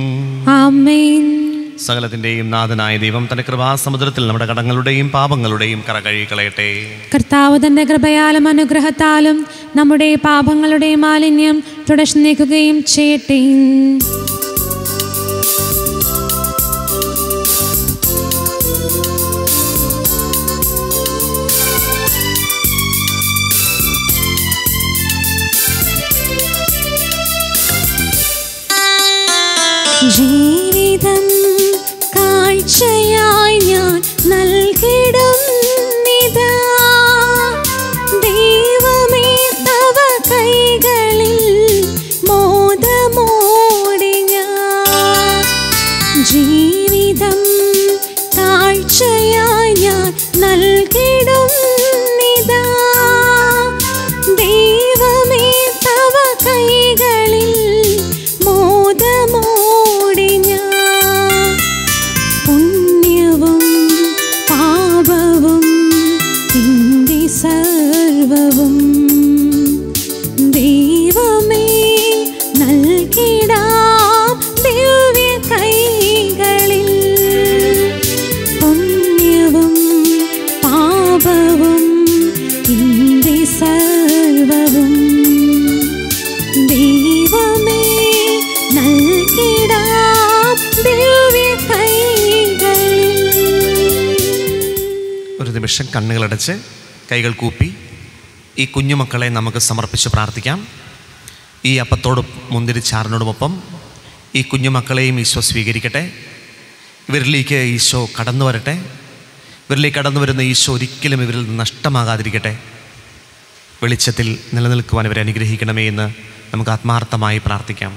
ആമേൻ. സകലത്തിൻ്റെയും നാഥനായ ദൈവം തന്റെ കൃപാസമുദ്രത്തിൽ നമ്മുടെ കടങ്ങളുടെയും പാപങ്ങളുടെയും കറ കഴുകിക്കളയട്ടെ. കർത്താവ് തന്റെ കൃപയാലും അനുഗ്രഹത്താലും നമ്മുടെ പാപങ്ങളുടെ മാലിന്യം തുടച്ചു നീക്കുകയും ചെയ്യട്ടെ. ജീവിതം കാഴ്ചയായി ഞാൻ നൽകിടും നിതാ, ദൈവമേ തവ കൈകളിൽ മോദമോടെ ഞാൻ. ജീവിതം കാഴ്ചയായി ഞാൻ നൽകിടും നിതാ, ദൈവമേ തവ കൈകളിൽ മോദമോടെ ഞാൻ. പുണ്യവും പാപവും നിന്റെ സർവവും ദൈവമേ നൽകിടാം ദിവ്യ കൈകളിൽ. പുണ്യവും പാപവും നിന്റെ സർവവും ദൈവമേ നൽകിടാം ദിവ്യ കൈകളിൽ. ഒരു നിമിഷം കണ്ണുകളടച്ച് കൈകൾ കൂപ്പി ഈ കുഞ്ഞുമക്കളെ നമുക്ക് സമർപ്പിച്ച് പ്രാർത്ഥിക്കാം. ഈ അപ്പത്തോടും മുന്തിരിച്ചാറിനോടുമൊപ്പം ഈ കുഞ്ഞുമക്കളെയും ഈശോ സ്വീകരിക്കട്ടെ. ഇവരിലേക്ക് ഈശോ കടന്നു വരട്ടെ. ഇവരിലേക്ക് കടന്നു വരുന്ന ഈശോ ഒരിക്കലും ഇവരിൽ നിന്ന് നഷ്ടമാകാതിരിക്കട്ടെ. വെളിച്ചത്തിൽ നിലനിൽക്കുവാൻ ഇവരെ അനുഗ്രഹിക്കണമേ എന്ന് നമുക്ക് ആത്മാർത്ഥമായി പ്രാർത്ഥിക്കാം.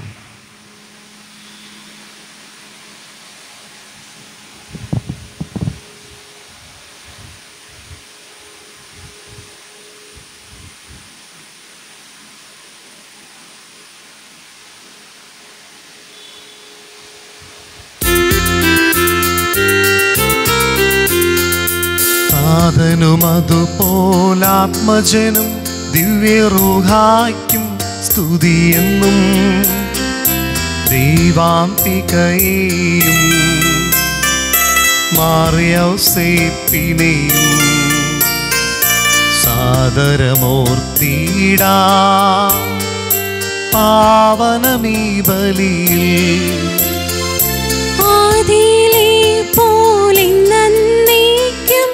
പുത്രനും അതുപോലാത്മജനും ദിവ്യറൂഹായ്ക്കും സ്തുതിയെന്നും ദൈവാംബികയെയും മാർയൗസേപ്പിനെയും സാദരമൂർത്തിയിടാ പാവനമീ ബലിയിൽ ആദിയിലെ പോലെ നന്ദിക്കും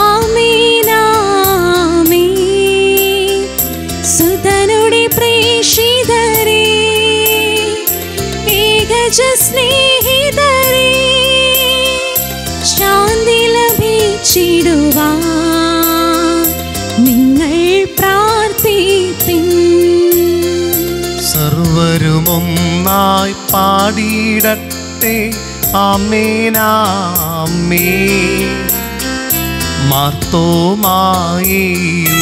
ആമേനാമേൻ. സുതനുടെ പ്രേഷിതരേ, ഏകജ സ്നേഹിതരേ, ശാന്തി ലഭിച്ചിടുവാൻ നിങ്ങൾ പ്രാർത്ഥിപ്പിൻ. സർവരുമൊന്നായി പാടിയിടട്ടെ ആമേനാമേൻ. മാർത്തോമായെയും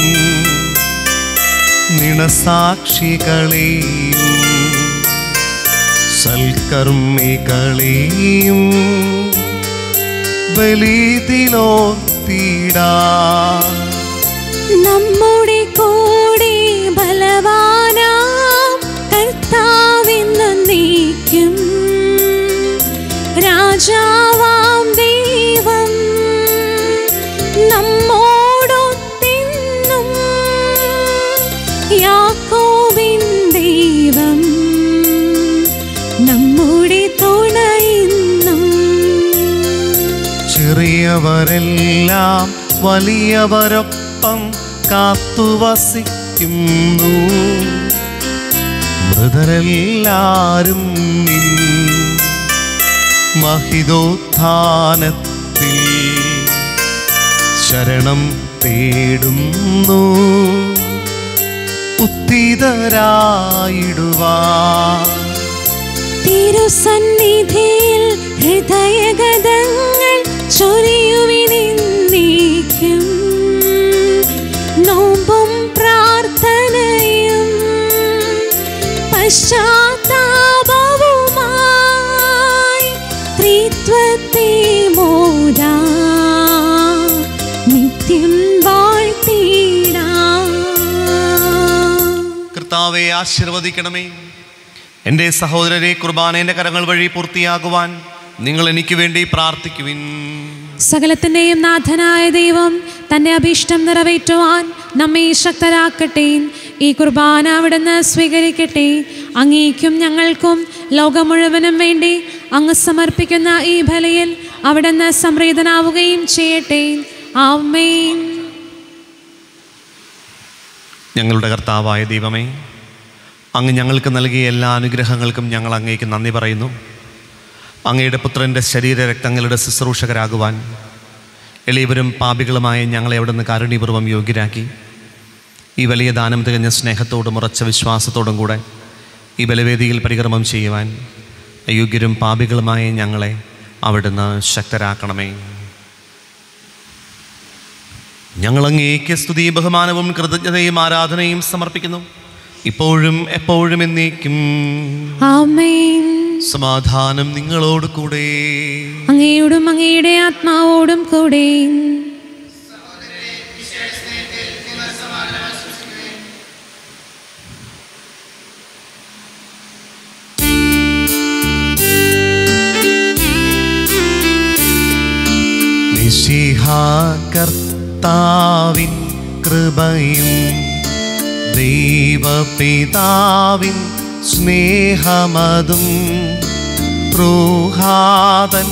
നിണസാക്ഷികളെയും സൽക്കർമ്മികളെയും ബലിതിലോർത്തിടാ. നമ്മുടെ കൂടെ ബലവാനാം കർത്താവെന്നേക്കും രാജാവാം ദൈവം നമ്മോടൊത്തെന്നും. യാക്കോബിൻ ദൈവം നമ്മുടെ തുണയെന്നും. ചെറിയവരെല്ലാം വലിയവരൊപ്പം കാത്തുവസിക്കുന്നു. മൃതരെല്ലാരും നിൻ മഹിതോത്ഥാനത്തിൽ ശരണം തേടുന്നു. ഉത്തിതരായിടുവാൻ തിരുസന്നിധിയിൽ ഹൃദയഗതങ്ങൾ ചൊരിയുവിനെന്നേക്കും. നോമ്പും പ്രാർത്ഥനയും പശ്ചാത്താപവുമായി ത്രിത്വത്തെ മോദാ നിത്യം വാഴ്ത്തിടാം. കർത്താവെ ആശീർവദിക്കണമേ. എൻ്റെ സഹോദരരെ, കുർബാനേൻ്റെ കരങ്ങൾ വഴി പൂർത്തിയാകുവാൻ നിങ്ങൾ എനിക്ക് വേണ്ടി പ്രാർത്ഥിക്കുവിൻ. സകലത്തിൻ്റെയും നാഥനായ ദൈവം തൻ്റെ അഭീഷ്ടം നിറവേറ്റുവാൻ നമ്മെ ശക്തരാക്കട്ടെ. ഈ കുർബാന അവിടുന്ന് സ്വീകരിക്കട്ടെ. അങ്ങേക്കും ഞങ്ങൾക്കും ലോകം മുഴുവനും വേണ്ടി അങ്ങ് സമർപ്പിക്കുന്ന ഈ ബലിയിൽ അവിടുന്ന് സംപ്രീതനാവുകയും ചെയ്യട്ടെ. ആമേൻ. ഞങ്ങളുടെ കർത്താവായ ദൈവമേ, അങ്ങ് ഞങ്ങൾക്ക് നൽകിയ എല്ലാ അനുഗ്രഹങ്ങൾക്കും ഞങ്ങൾ അങ്ങേക്ക് നന്ദി പറയുന്നു. അങ്ങയുടെ പുത്രൻ്റെ ശരീര രക്തങ്ങളുടെ ശുശ്രൂഷകരാകുവാൻ എളിയവരും പാപികളുമായ ഞങ്ങളെ അവിടുന്ന് കാരുണ്യപൂർവ്വം യോഗ്യരാക്കി. ഈ വലിയ ദാനം തികഞ്ഞ സ്നേഹത്തോടും ഉറച്ച വിശ്വാസത്തോടും കൂടെ ഈ ബലവേദിയിൽ പരികർമ്മം ചെയ്യുവാൻ അയോഗ്യരും പാപികളുമായ ഞങ്ങളെ അവിടുന്ന് ശക്തരാക്കണമേ. ഞങ്ങൾ അങ്ങേക്ക് സ്തുതി, ബഹുമാനവും കൃതജ്ഞതയും ആരാധനയും സമർപ്പിക്കുന്നു, ഇപ്പോഴും എപ്പോഴും എന്നേക്കും. ആമേൻ. സമാധാനം നിങ്ങളോട് കൂടെ. അങ്ങയോടും അങ്ങയുടെ ആത്മാവോടും കൂടെ. മിശിഹാ കർത്താവിൻ കൃപയും ദൈവപിതാവിൻ സ്നേഹമതും റൂഹാതൻ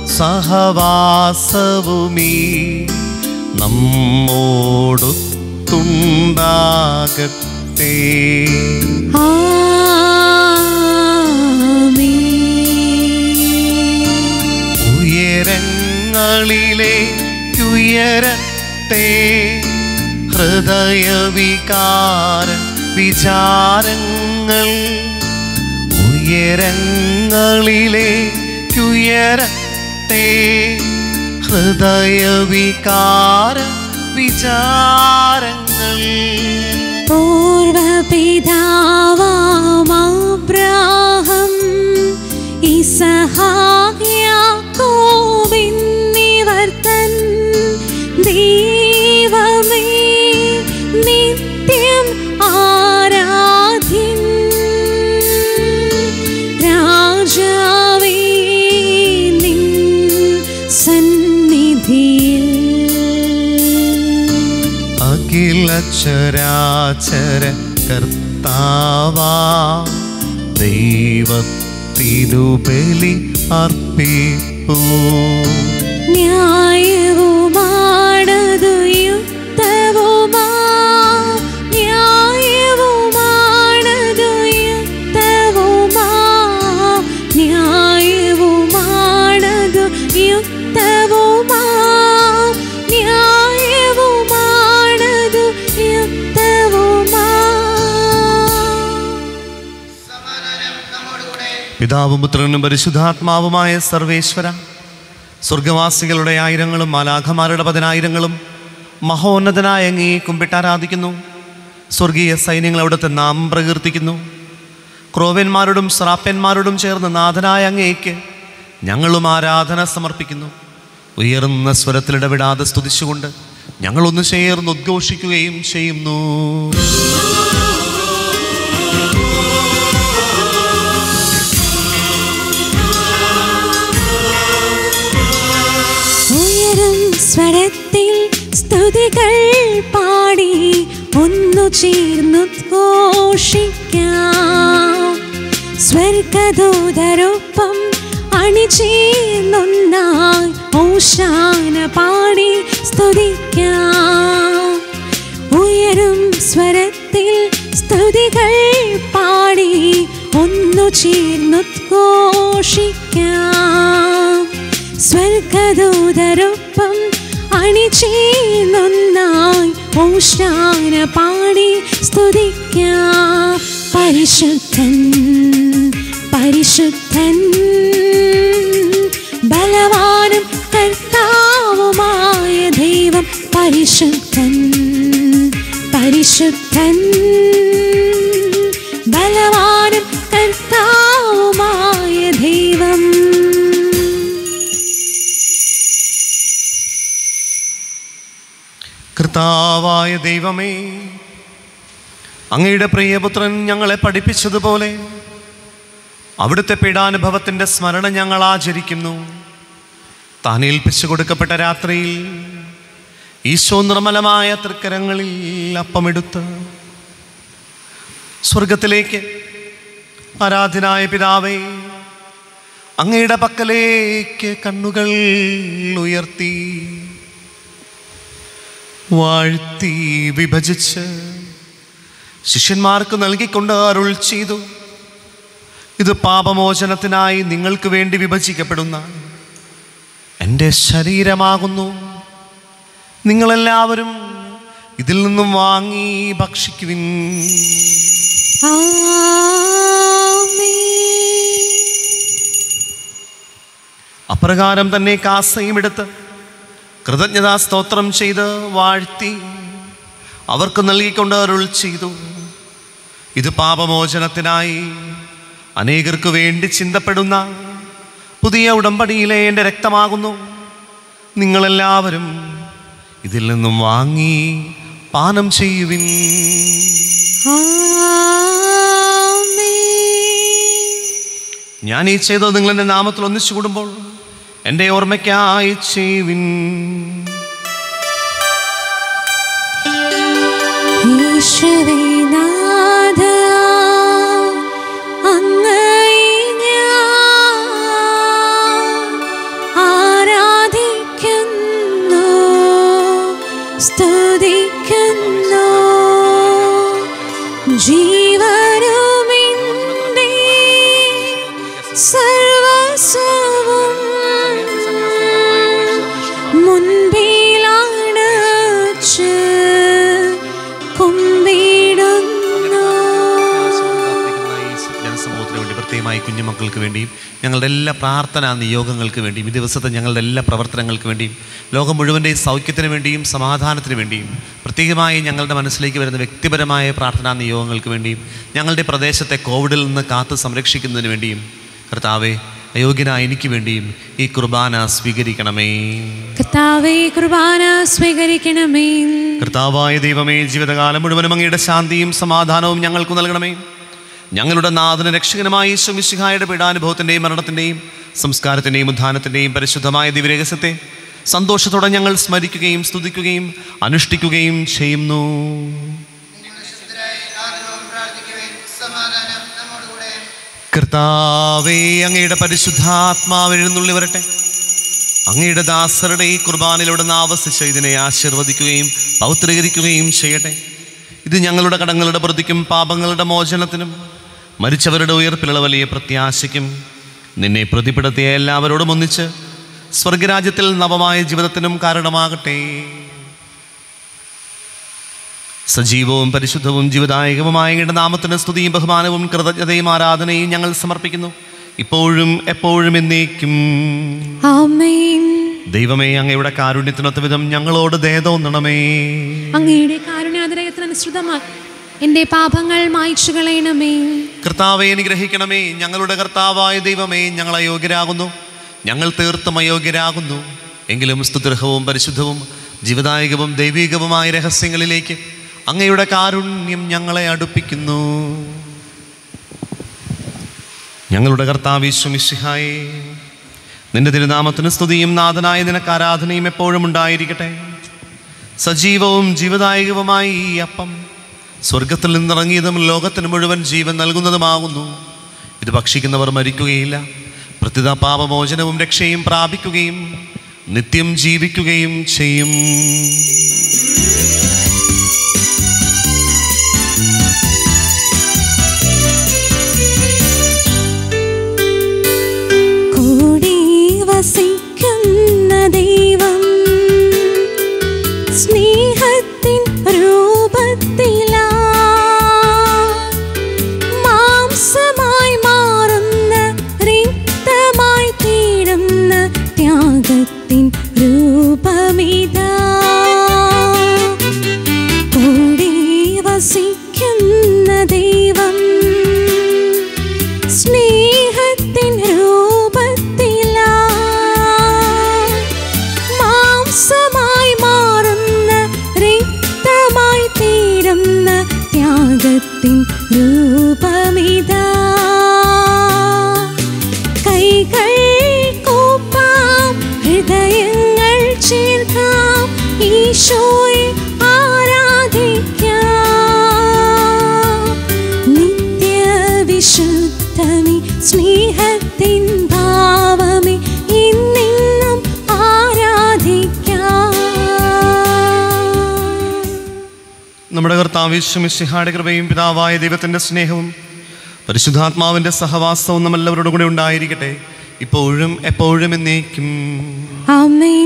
സഹവാസവുമീ നമ്മോടൊത്തുണ്ടാകട്ടെ. ഉയരങ്ങളിലേക്കുയരട്ടെ ഹൃദയവികാര വിചാരങ്ങൾ. ഉയരങ്ങളിലേക്കുയരട്ടെ ഹൃദയവികാര വിചാരങ്ങൾ. പൂർവപിതാവാം ഇസഹാക്ക് യാക്കോബ് എന്നിവർ തൻ ദൈവ ചരാചര കർത്താവാ ദൈവത്തിനു ബലി അർപ്പിപ്പൂ. ന്യായവുമാണതു യുക്തവുമാ ന്യായവുമാണതു യുക്തവുമാ ന്യായവുമാണതു യുക്തവുമാ ന്യായവുമാണതു യുക്തവുമാ. പിതാവും പുത്രനും പരിശുദ്ധാത്മാവുമായ സർവേശ്വര, സ്വർഗവാസികളുടെ ആയിരങ്ങളും മാലാഖമാരുടെ പതിനായിരങ്ങളും മഹോന്നതനായ അങ്ങയെ കുമ്പിട്ടാരാധിക്കുന്നു. സ്വർഗീയ സൈന്യങ്ങൾ അവിടുത്തെ നാമം പ്രകീർത്തിക്കുന്നു. ക്രോവന്മാരോടും ശ്രാപ്യന്മാരോടും ചേർന്ന് നാഥനായ അങ്ങേക്ക് ഞങ്ങളും ആരാധന സമർപ്പിക്കുന്നു. ഉയർന്ന സ്വരത്തിലിടപെടാതെ സ്തുതിച്ചുകൊണ്ട് ഞങ്ങളൊന്ന് ചേർന്ന് ഉദ്ഘോഷിക്കുകയും ചെയ്യുന്നു. സ്വരത്തിൽ സ്തുതികൾ പാടി ഒന്നു ചേർന്നുദ്ഘോഷിക്കാം. സ്വർഗദൂതരൊപ്പം അണിചേർന്നൊന്നായി ഓശാന പാടി സ്തുതിക്കാം. ഉയരും സ്വരത്തിൽ സ്തുതികൾ പാടി ഒന്നു ചേർന്നുദ്ഘോഷിക്കാം. സ്വർഗദൂതരൊപ്പം അണിചേർന്നൊന്നായി ഓശാന പാടി സ്തുതിക്കാം. പരിശുദ്ധൻ പരിശുദ്ധൻ ബലവാനും കർത്താവുമായ ദൈവം. പരിശുദ്ധൻ പരിശുദ്ധൻ ബലവാനും കർത്താവുമായ ദൈവം. കർത്താവായ ദൈവമേ, അങ്ങയുടെ പ്രിയപുത്രൻ ഞങ്ങളെ പഠിപ്പിച്ചതുപോലെ അവിടുത്തെ പീഡാനുഭവത്തിൻ്റെ സ്മരണ ഞങ്ങൾ ആചരിക്കുന്നു. താൻ ഏൽപ്പിച്ചു കൊടുക്കപ്പെട്ട രാത്രിയിൽ ഈശോ നിർമ്മലമായ തൃക്കരങ്ങളിൽ അപ്പമെടുത്ത് സ്വർഗത്തിലേക്ക് ആരാധനായ പിതാവേ അങ്ങയുടെ പക്കലേക്ക് കണ്ണുകൾ ഉയർത്തി വാഴ്ത്തി വിഭജിച്ച് ശിഷ്യന്മാർക്ക് നൽകിക്കൊണ്ട് അരുൾ ചെയ്തു, ഇത് പാപമോചനത്തിനായി നിങ്ങൾക്ക് വേണ്ടി വിഭജിക്കപ്പെടുന്ന എൻ്റെ ശരീരമാകുന്നു. നിങ്ങളെല്ലാവരും ഇതിൽ നിന്നും വാങ്ങി ഭക്ഷിക്കുവിൻ. അപ്രകാരം തന്നെ കാസയും എടുത്ത് കൃതജ്ഞതാ സ്തോത്രം ചെയ്ത് വാഴ്ത്തി അവർക്ക് നൽകിക്കൊണ്ട് അരുൾ ചെയ്തു, ഇത് പാപമോചനത്തിനായി അനേകർക്ക് വേണ്ടി ചിന്തപ്പെടുന്ന പുതിയ ഉടമ്പടിയിലെ എൻ്റെ രക്തമാകുന്നു. നിങ്ങളെല്ലാവരും ഇതിൽ നിന്നും വാങ്ങി പാനം ചെയ്യുവിൻ. ഞാൻ ഈ ചെയ്തത് നിങ്ങൾ എൻ്റെ നാമത്തിൽ ഒന്നിച്ചു കൂടുമ്പോൾ എൻ്റെ ഓർമ്മയ്ക്കായി ചെയ്യുവിൻ. ആരാധിക്കുന്നു, സ്തുതിക്കുന്നു. ജീവനുമിന്റെ സർവസ്വവും മുൻപിലാണ് കുമ്പിടുന്നു. ജനസമൂഹത്തിന് വേണ്ടി, പ്രത്യേകമായി കുഞ്ഞുമക്കൾക്ക് വേണ്ടിയും ഞങ്ങളുടെ എല്ലാ പ്രാർത്ഥനാ നിയോഗങ്ങൾക്ക് വേണ്ടിയും ഈ ദിവസത്തെ ഞങ്ങളുടെ എല്ലാ പ്രവർത്തനങ്ങൾക്ക് വേണ്ടിയും ലോകം മുഴുവൻ്റെയും സൗഖ്യത്തിന് വേണ്ടിയും സമാധാനത്തിന് വേണ്ടിയും പ്രത്യേകമായി ഞങ്ങളുടെ മനസ്സിലേക്ക് വരുന്ന വ്യക്തിപരമായ പ്രാർത്ഥനാ നിയോഗങ്ങൾക്ക് വേണ്ടിയും ഞങ്ങളുടെ പ്രദേശത്തെ കോവിഡിൽ നിന്ന് കാത്ത് സംരക്ഷിക്കുന്നതിന് വേണ്ടിയും കർത്താവേ, അയോഗ്യനായ എനിക്ക് വേണ്ടിയും ഈ കുർബാന സ്വീകരിക്കണമേ. കർത്താവേ, കുർബാന സ്വീകരിക്കണമേ. കർത്താവായ ദൈവമേ, ജീവിതകാലം മുഴുവനും അങ്ങയുടെ ശാന്തിയും സമാധാനവും ഞങ്ങൾക്ക് നൽകണമേ. ഞങ്ങളുടെ നാഥന രക്ഷകനുമായ യേശു മിശിഹായുടെ പീഡാനുഭവത്തിൻ്റെയും മരണത്തിൻ്റെയും സംസ്കാരത്തിൻ്റെയും ഉദ്ധാനത്തിൻ്റെയും പരിശുദ്ധമായ ദിവ്യരഹസ്യത്തെ സന്തോഷത്തോടെ ഞങ്ങൾ സ്മരിക്കുകയും സ്തുതിക്കുകയും അനുഷ്ഠിക്കുകയും ചെയ്യുന്നു. കർത്താവേ, അങ്ങയുടെ പരിശുദ്ധാത്മാവ് എഴുന്നള്ളി വരട്ടെ. അങ്ങയുടെ ദാസരുടെ ഈ കുർബാനയിലൂടെ ആവസിച്ച് ഇതിനെ ആശീർവദിക്കുകയും പൗത്രീകരിക്കുകയും ചെയ്യട്ടെ. ഇത് ഞങ്ങളുടെ കടങ്ങളുടെ പ്രതിക്കും പാപങ്ങളുടെ മോചനത്തിനും മരിച്ചവരുടെ ഉയർപ്പിലുള്ള വലിയ പ്രത്യാശയ്ക്കും നിന്നെ പ്രതിപ്പെടുത്തിയ എല്ലാവരോടും ഒന്നിച്ച് സ്വർഗരാജ്യത്തിൽ നവമായ ജീവിതത്തിനും കാരണമാകട്ടെ. സജീവവും പരിശുദ്ധവും ജീവദായകവുമായ അങ്ങയുടെ നാമത്തിന് സ്തുതിയും ബഹുമാനവും കൃതജ്ഞതയും ആരാധനയും ഞങ്ങൾ സമർപ്പിക്കുന്നു, ഇപ്പോഴും എപ്പോഴും എന്നേക്കും. ആമേൻ. ദൈവമേ, അങ്ങയുടെ കാരുണ്യത്തിനൊത്ത വിധം ഞങ്ങളോട് ദയ തോന്നണമേ. അങ്ങയുടെ കാരുണ്യാതിരയത്തിനനുസൃതമായി എന്റെ പാപങ്ങൾ മായ്ച്ചു കളയണമേ. കർത്താവേ, അനുഗ്രഹിക്കണമേ. ഞങ്ങളുടെ കർത്താവായ ദൈവമേ, ഞങ്ങൾ അയോഗ്യരാകുന്നു, ഞങ്ങൾ തീർത്തും അയോഗ്യരാകുന്നു. എങ്കിലും സ്തുത്യർഹവും പരിശുദ്ധവും ജീവദായകവും ദൈവികവുമായ രഹസ്യങ്ങളിലേക്ക് അങ്ങയുടെ കാരുണ്യം ഞങ്ങളെ അടുപ്പിക്കുന്നു. ഞങ്ങളുടെ കർത്താവ് യേശു മിശിഹായേ, നിന്റെ തിരുനാമത്തിന് സ്തുതിയും നാഥനായ നിനക്ക് ആരാധനയും എപ്പോഴും ഉണ്ടായിരിക്കട്ടെ. സജീവവും ജീവദായകവുമായി ഈ അപ്പം സ്വർഗത്തിൽ നിന്നിറങ്ങിയതും ലോകത്തിന് മുഴുവൻ ജീവൻ നൽകുന്നതുമാകുന്നു. ഇത് ഭക്ഷിക്കുന്നവർ മരിക്കുകയില്ല, പ്രത്യുത പാപമോചനവും രക്ഷയും പ്രാപിക്കുകയും നിത്യം ജീവിക്കുകയും ചെയ്യും. കൂടി വസിക്കുന്ന ദൈവം സ്നേഹത്തിൻ രൂപത്തിലാ മാംസമായി മാറുന്ന രക്തമായി തീരുന്ന ത്യാഗത്തിൻ രൂപമിതാ. കൂടി വസിക്കുന്ന ദൈവം സ്നേഹത്തിൻ രൂപത്തിലാ മാംസമായി മാറുന്ന രക്തമായി തീരുന്ന ത്യാഗത്തിൻ രൂപമിതാ. കൈകൾ കൂപ്പാം, ഹൃദയങ്ങൾ ചേർക്കാം, ഈശോയെ ആരാധിക്കാം. നിത്യവിശുദ്ധമേ, സ്നേഹത്തിൻ ഭാവമേ, ഇന്നും ആരാധിക്കാം. നമ്മുടെ കർത്താവ് യേശു മിശിഹായുടെ കൃപയും പിതാവായ ദൈവത്തിൻ്റെ സ്നേഹവും പരിശുദ്ധാത്മാവിൻ്റെ സഹവാസവും നമ്മളെല്ലാവരോടും കൂടെ ഉണ്ടായിരിക്കട്ടെ, ഇപ്പോഴും എപ്പോഴും എന്നേക്കും. ആമേൻ.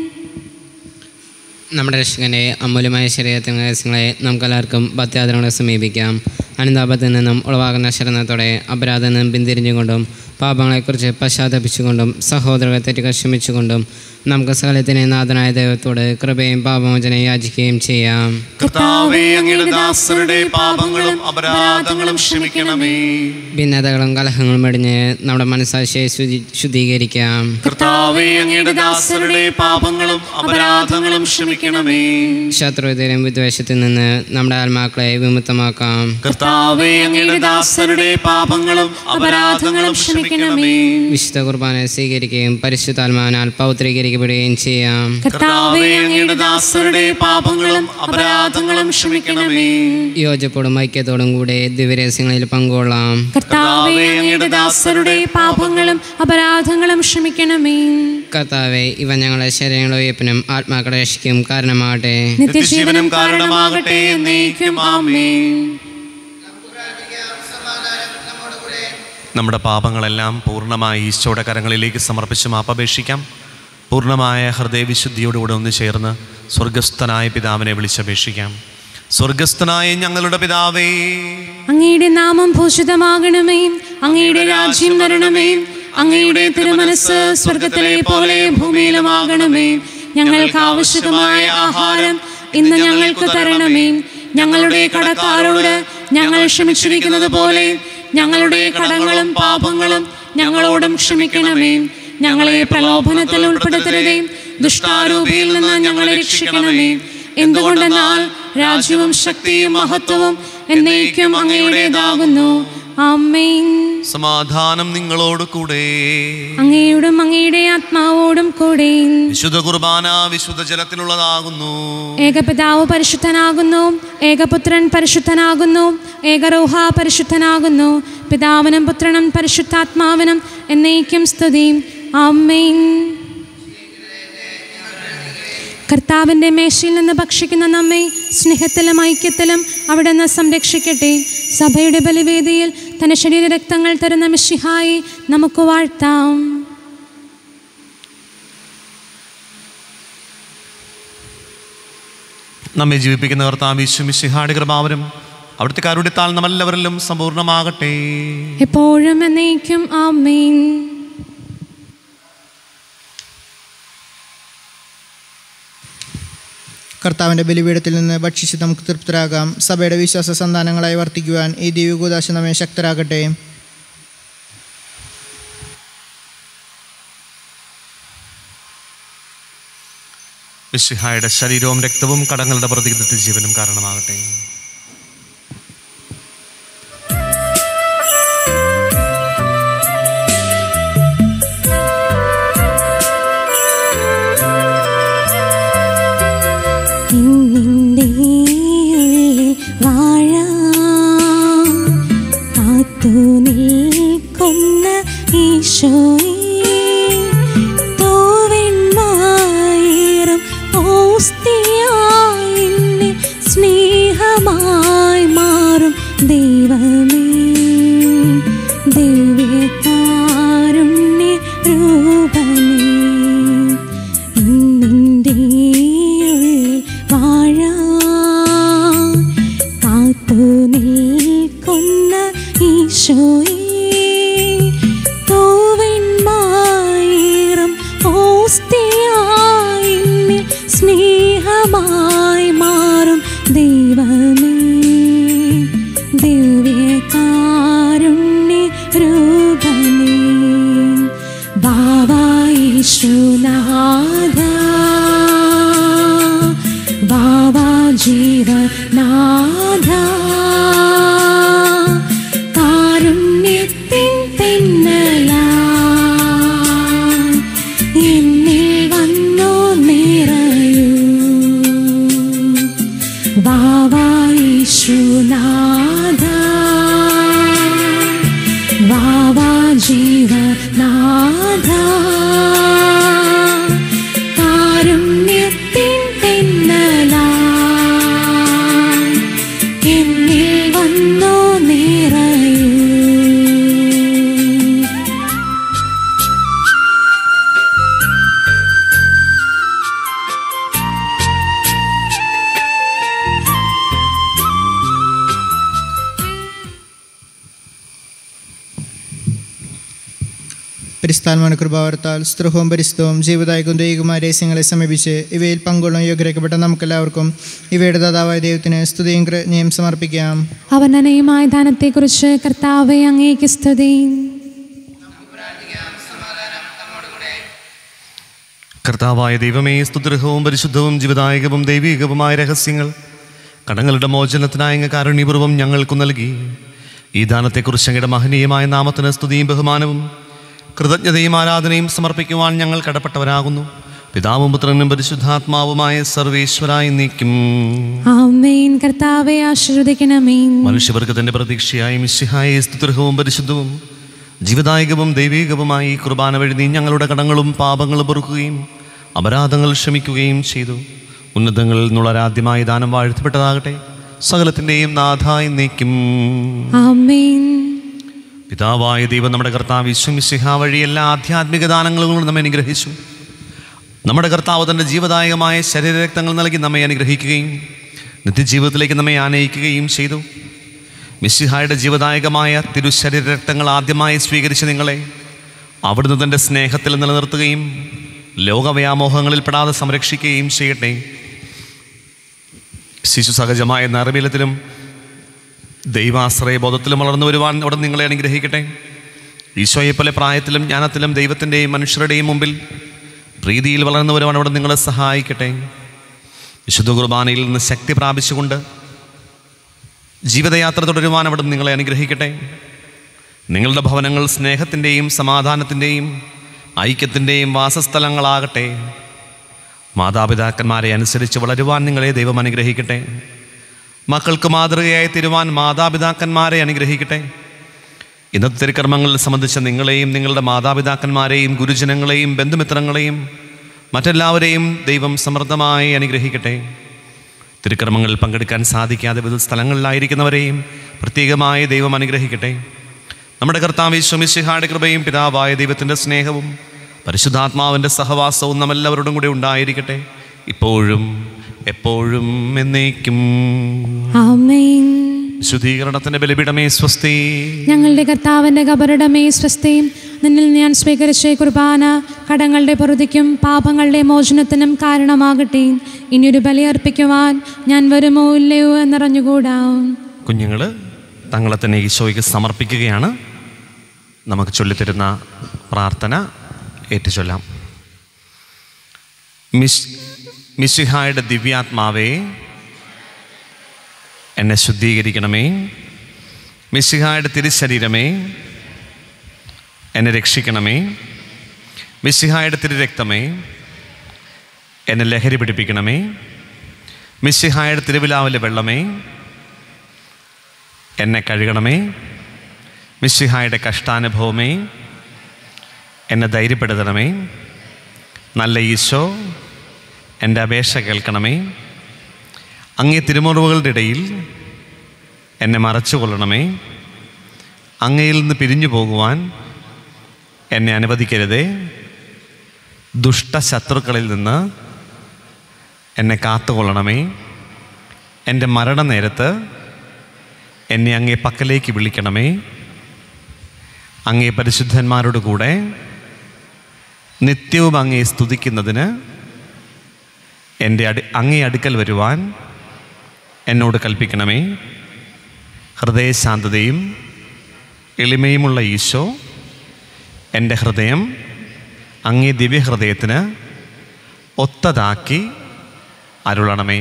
നമ്മുടെ രക്ഷകൻ്റെ അമൂല്യമായ ശരീരത്തിൻ്റെ രഹസ്യങ്ങളെ നമുക്കെല്ലാവർക്കും ഭക്ത്യാദരങ്ങളെ സമീപിക്കാം. അനുതാപത്തിൽ നിന്നും ഉളവാകുന്ന ശരണത്തോടെ അപരാധത്തിൽ നിന്നും പിന്തിരിഞ്ഞുകൊണ്ടും പാപങ്ങളെക്കുറിച്ച് പശ്ചാത്തപിച്ചുകൊണ്ടും സഹോദരങ്ങളെ തെറ്റുകൾ ക്ഷമിച്ചുകൊണ്ടും നമുക്ക് സകലത്തിന് നാഥനായ ദൈവത്തോട് കൃപയും പാപമോചനയും യാചിക്കുകയും ചെയ്യാം. കർത്താവേ, അങ്ങയുടെ ദാസരുടെ പാപങ്ങളും അപരാധങ്ങളും ക്ഷമിക്കണമേ. ഭിന്നതകളും കലഹങ്ങളും വെടിഞ്ഞ് നമ്മുടെ മനസ്സാക്ഷിയെ ശുദ്ധി ശുദ്ധീകരിക്കാം. കർത്താവേ, അങ്ങയുടെ ദാസരുടെ പാപങ്ങളും അപരാധങ്ങളും ക്ഷമിക്കണമേ. ശത്രുതയിലും വിദ്വേഷത്തിൽ നിന്ന് നമ്മുടെ ആത്മാക്കളെ വിമുക്തമാക്കാം. കർത്താവേ, അങ്ങയുടെ ദാസരുടെ പാപങ്ങളും അപരാധങ്ങളും ക്ഷമിക്കണമേ. വിശുദ്ധ കുർബാന സ്വീകരിക്കുകയും പരിശുദ്ധാത്മാവിനാൽ പൗത്രീകരിക്കുകയും ചെയ്യാം. കർത്താവേ, അങ്ങയുടെ ദാസരുടെ പാപങ്ങളും അപരാധങ്ങളും ക്ഷമിക്കണമേ. യോജപ്പോടും ഐക്യത്തോടും കൂടെ ദിവ്യരഹസ്യങ്ങളിൽ പങ്കുകൊള്ളാം. കർത്താവേ, അങ്ങയുടെ ദാസരുടെ പാപങ്ങളും അപരാധങ്ങളും ക്ഷമിക്കണമേ. കർത്താവേ, ഇവ ഞങ്ങളുടെ ശരീരങ്ങളുടെ ഉയർപ്പിനും ആത്മാക്കളുടെ രക്ഷയ്ക്കും കാരണമാകട്ടെ. നിത്യജീവനും കാരണമാകട്ടെ എന്നേക്കും. ആമേൻ. നമ്മുടെ പാപങ്ങളെല്ലാം പൂർണ്ണമായി ഈശോയുടെ കരങ്ങളിലേക്ക് സമർപ്പിച്ച് മാപ്പപേക്ഷിക്കാം. പൂർണ്ണമായ ഹൃദയവിശുദ്ധിയോടുകൂടെ ഒന്ന് ചേർന്ന് സ്വർഗസ്ഥനായ പിതാവിനെ വിളിച്ചപേക്ഷിക്കാം. സ്വർഗസ്ഥനായ ഞങ്ങളുടെ പിതാവേ, അങ്ങയുടെ നാമം ഭൂഷിതമാകണമേ, അങ്ങയുടെ രാജ്യം വരണമേ, അങ്ങയുടെ തിരുമനസ്സ് സ്വർഗത്തിലെ പോലെ ഭൂമിയിലുമാകണമേ. ഞങ്ങൾക്ക് ആവശ്യമായ ആഹാരം ഇന്ന് ഞങ്ങൾക്ക് തരണമേ. ഞങ്ങളുടെ കടക്കാരോട് ഞങ്ങൾ ക്ഷമിച്ചിരിക്കുന്നത് പോലെ ഞങ്ങളുടെ കടങ്ങളും പാപങ്ങളും ഞങ്ങളോടും ക്ഷമിക്കണമേ. ഞങ്ങളെ പ്രലോഭനത്തിൽ ഉൾപ്പെടുത്തരുതേ, ദുഷ്ടാരൂപിയിൽ നിന്ന് ഞങ്ങളെ രക്ഷിക്കണമേ. എന്തുകൊണ്ടെന്നാൽ രാജ്യവും ശക്തിയും മഹത്വവും എന്നേക്കും അങ്ങയുടേതാകുന്നു. ആമേൻ. സമാധാനം നിങ്ങളോട് കൂടെ. അങ്ങയോടും അങ്ങയുടെ ആത്മാവോടും കൂടെ. വിശുദ്ധ കുർബാന വിശുദ്ധ ജലത്തിലുള്ളതാകുന്നു. ഏകപിതാവ് പരിശുദ്ധനാകുന്നു, ഏകപുത്രൻ പരിശുദ്ധനാകുന്നു, ഏകറൂഹ പരിശുദ്ധനാകുന്നു. പിതാവിനും പുത്രനും പരിശുദ്ധാത്മാവിനും എന്നേക്കും സ്തുതി. ആമേൻ. കർത്താവിൻ്റെ മേശയിൽ നിന്ന് ഭക്ഷിക്കുന്ന നമ്മെ സ്നേഹത്തിലും ഐക്യത്തിലും അവിടുന്ന് സംരക്ഷിക്കട്ടെ. സഭയുടെ ബലിവേദിയിൽ തൻ്റെ ശരീര രക്തങ്ങൾ തരുന്ന മിശിഹായെ നമുക്ക് വാഴ്ത്താം. നമ്മെ ജീവിപ്പിക്കുന്ന കർത്താവ് യേശു മിശിഹായുടെ കൃപാവരം അവിടുത്തെ കാരുണ്യത്താൽ നമ്മളെല്ലാവരിലും സമ്പൂർണ്ണമാകട്ടെ. എപ്പോഴും എന്നേക്കും ആമേൻ. കർത്താവിൻ്റെ ബലിപീഠത്തിൽ നിന്ന് ഭക്ഷിച്ച് നമുക്ക് തൃപ്തരാകാം. സഭയുടെ വിശ്വാസ സന്താനങ്ങളായി വർത്തിക്കുവാൻ ഈ ദിവ്യകൂദാശ നമ്മെ ശക്തരാകട്ടെ. മിശിഹായുടെ ശരീരവും രക്തവും കടങ്ങളുടെ പ്രതിജ്ഞ ജീവനും കാരണമാകട്ടെ. സ്നേഹമായി മാറും ദൈവമേ, ദിവ്യകാരുണ്യ രൂപമേ, നിന്റെ ഉള്ളിൽ വാഴാൻ കാത്തു നിൽക്കുന്ന ഈശോയേ, തോവെണ്മായിരം ഓസ്തിയായി എന്നിൽ സ്നേഹമായി മാറും ദൈവമേ, ദിവ്യകാരുണ്യ രൂപമേ, ബാവാ യേശുനാഥ, ബാവാ ജീവനാഥ, കാരുണ്യത്തിൻ തെന്നലായി എന്നിൽ വന്നു നിറയൂ, ബാവാ യേശുനാഥ, ബാവാ ജീവനാഥ, കാരുണ്യത്തിൻ തെന്നലായി എന്നിൽ വന്നു നിറയൂ. പരിസ്ഥാനമാണ് കൃപാവർത്താൽ സ്ത്രഹവും പരിസ്ഥവും ജീവദായകവും ദൈവികമായ രഹസ്യങ്ങളെ സമീപിച്ച് ഇവയിൽ പങ്കുകൊള്ളും യോഗ്യരാക്കപ്പെട്ട നമുക്കെല്ലാവർക്കും ഇവയുടെ ദാതാവായ ദൈവത്തിന് സ്തുതിയും കൃതജ്ഞതയും സമർപ്പിക്കാം. അവനനയുമായ ദാനത്തെക്കുറിച്ച് കർത്താവേ അങ്ങേക്ക് സ്തുതി. കർത്താവായ ദൈവമേ, സ്തുതിർഹവും പരിശുദ്ധവും ജീവദായകവും ദൈവികവുമായ രഹസ്യങ്ങൾ കടങ്ങളുടെ മോചനത്തിനായ അങ്ങ് കാരുണ്യപൂർവ്വം ഞങ്ങൾക്ക് നൽകി. ഈ ദാനത്തെക്കുറിച്ച് അങ്ങയുടെ മഹനീയമായ നാമത്തിന് സ്തുതിയും ബഹുമാനവും കൃതജ്ഞതയും ആരാധനയും സമർപ്പിക്കുവാൻ ഞങ്ങൾ കടപ്പെട്ടവരാകുന്നു. പിതാവും പുത്രനും പരിശുദ്ധാത്മാവുമായ സർവേശ്വരായി നീക്കും. ആമേൻ. കർത്താവേ ആശീർവദിക്കണമേ. മനുഷ്യവർഗത്തിന്റെ പ്രതീക്ഷയായി മിശിഹായെ സ്തുതിർഹവും പരിശുദ്ധവും ജീവദായകവും ദൈവികവുമായി ഈ കുർബാന വഴി നീ ഞങ്ങളുടെ കടങ്ങളും പാപങ്ങളും പൊറുക്കുകയും അപരാധങ്ങൾ ക്ഷമിക്കുകയും ചെയ്തു. ഉന്നതങ്ങളിൽ നിന്നുള്ള ആരാധ്യമായ ദാനം വാഴ്ത്തപ്പെട്ടതാകട്ടെ. സകലത്തിൻ്റെയും നാഥായി നീക്കും. ആമേൻ. പിതാവായ ദൈവം നമ്മുടെ കർത്താവ് യേശു മിശിഹ വഴി എല്ലാ ആധ്യാത്മിക ദാനങ്ങളും നമ്മെ അനുഗ്രഹിച്ചു. നമ്മുടെ കർത്താവ് തൻ്റെ ജീവദായകമായ ശരീരരക്തങ്ങൾ നൽകി നമ്മെ അനുഗ്രഹിക്കുകയും നിത്യജീവിതത്തിലേക്ക് നമ്മെ ആനയിക്കുകയും ചെയ്തു. മിശിഹായുടെ ജീവദായകമായ തിരുശരീരരക്തങ്ങൾ ആദ്യമായി സ്വീകരിച്ച നിങ്ങളെ അവിടുന്ന് തൻ്റെ സ്നേഹത്തിൽ നിലനിർത്തുകയും ലോകവ്യാമോഹങ്ങളിൽ പെടാതെ സംരക്ഷിക്കുകയും ചെയ്യട്ടെ. ശിശു സഹജമായ നർമ്മീലത്തിലും ദൈവാശ്രയ ബോധത്തിലും വളർന്നു വരുവാൻ അവിടെ നിങ്ങളെ അനുഗ്രഹിക്കട്ടെ. ഈശോയെപ്പോലെ പ്രായത്തിലും ജ്ഞാനത്തിലും ദൈവത്തിൻ്റെയും മനുഷ്യരുടെയും മുമ്പിൽ പ്രീതിയിൽ വളർന്നു വരുവാൻ അവിടെ നിങ്ങളെ സഹായിക്കട്ടെ. വിശുദ്ധ കുർബാനയിൽ നിന്ന് ശക്തി പ്രാപിച്ചുകൊണ്ട് ജീവിതയാത്ര തുടരുവാൻ അവിടെ നിങ്ങളെ അനുഗ്രഹിക്കട്ടെ. നിങ്ങളുടെ ഭവനങ്ങൾ സ്നേഹത്തിൻ്റെയും സമാധാനത്തിൻ്റെയും ഐക്യത്തിൻ്റെയും വാസസ്ഥലങ്ങളാകട്ടെ. മാതാപിതാക്കന്മാരെ അനുസരിച്ച് വളരുവാൻ നിങ്ങളെ ദൈവം അനുഗ്രഹിക്കട്ടെ. മക്കൾക്ക് മാതൃകയായി തീരുവാൻ മാതാപിതാക്കന്മാരെ അനുഗ്രഹിക്കട്ടെ. ഇന്നത്തെ തിരുക്കർമ്മങ്ങളിൽ സംബന്ധിച്ച നിങ്ങളെയും നിങ്ങളുടെ മാതാപിതാക്കന്മാരെയും ഗുരുജനങ്ങളെയും ബന്ധുമിത്രങ്ങളെയും മറ്റെല്ലാവരെയും ദൈവം സമൃദ്ധമായി അനുഗ്രഹിക്കട്ടെ. തിരുക്കർമ്മങ്ങളിൽ പങ്കെടുക്കാൻ സാധിക്കാതെ വിവിധ സ്ഥലങ്ങളിലായിരിക്കുന്നവരെയും പ്രത്യേകമായി ദൈവം അനുഗ്രഹിക്കട്ടെ. നമ്മുടെ കർത്താവ് യേശു മിശിഹായുടെ കൃപയും പിതാവായ ദൈവത്തിൻ്റെ സ്നേഹവും പരിശുദ്ധാത്മാവിൻ്റെ സഹവാസവും നമ്മെല്ലാവരോടും കൂടെ ഉണ്ടായിരിക്കട്ടെ, ഇപ്പോഴും എപ്പോഴും എന്നേക്കും. ആമേൻ. ശുദ്ധീകരണത്തിന്റെ ബലിപീഠമേ സ്വസ്തി. ഞങ്ങളുടെ കർത്താവിൻ്റെ കബറിടമേ സ്വസ്തി. നിന്നിൽ ഞാൻ സ്വീകരിച്ച കുർബാന കടങ്ങളുടെ പൊറുതിക്കും പാപങ്ങളുടെ മോചനത്തിനും കാരണമാകട്ടെ. ഇനിയൊരു ബലിയർപ്പിക്കുവാൻ ഞാൻ വരുമോ ഇല്ലയോ എന്നറിഞ്ഞുകൂടാ. കുഞ്ഞുങ്ങൾ തങ്ങളെ തന്നെ ഈശോയ്ക്ക് സമർപ്പിക്കുകയാണ്. നമുക്ക് ചൊല്ലിത്തരുന്ന പ്രാർത്ഥന ഏറ്റുചൊല്ലാം. മിശ് മിശിഹായുടെ ദിവ്യാത്മാവേ, എന്നെ ശുദ്ധീകരിക്കണമേ. മിശിഹായുടെ തിരുശരീരമേ, എന്നെ രക്ഷിക്കണമേ. മിശിഹായുടെ തിരുരക്തമേ, എന്നെ ലഹരി പിടിപ്പിക്കണമേ. മിശിഹായുടെ തിരുവിലാവിലെ വെള്ളമേ, എന്നെ കഴുകണമേ. മിശിഹായുടെ കഷ്ടാനുഭവമേ, എന്നെ ധൈര്യപ്പെടുത്തണമേ. നല്ല ഈശോ, എൻ്റെ അപേക്ഷ കേൾക്കണമേ. അങ്ങേ തിരുമുറിവുകളുടെ ഇടയിൽ എന്നെ മറച്ചു കൊള്ളണമേ. അങ്ങയിൽ നിന്ന് പിരിഞ്ഞു പോകുവാൻ എന്നെ അനുവദിക്കരുതേ. ദുഷ്ടശത്രുക്കളിൽ നിന്ന് എന്നെ കാത്തുകൊള്ളണമേ. എൻ്റെ മരണനേരത്ത് എന്നെ അങ്ങേ പക്കലേക്ക് വിളിക്കണമേ. അങ്ങേ പരിശുദ്ധന്മാരോട് കൂടെ നിത്യവും അങ്ങേ സ്തുതിക്കുന്നതിന് എൻ്റെ അടി അങ്ങേ അടുക്കൽ വരുവാൻ എന്നോട് കൽപ്പിക്കണമേ. ഹൃദയശാന്തതയും എളിമയുമുള്ള ഈശോ, എൻ്റെ ഹൃദയം അങ്ങേ ദിവ്യഹൃദയത്തിന് ഒത്തതാക്കി അരുളണമേ.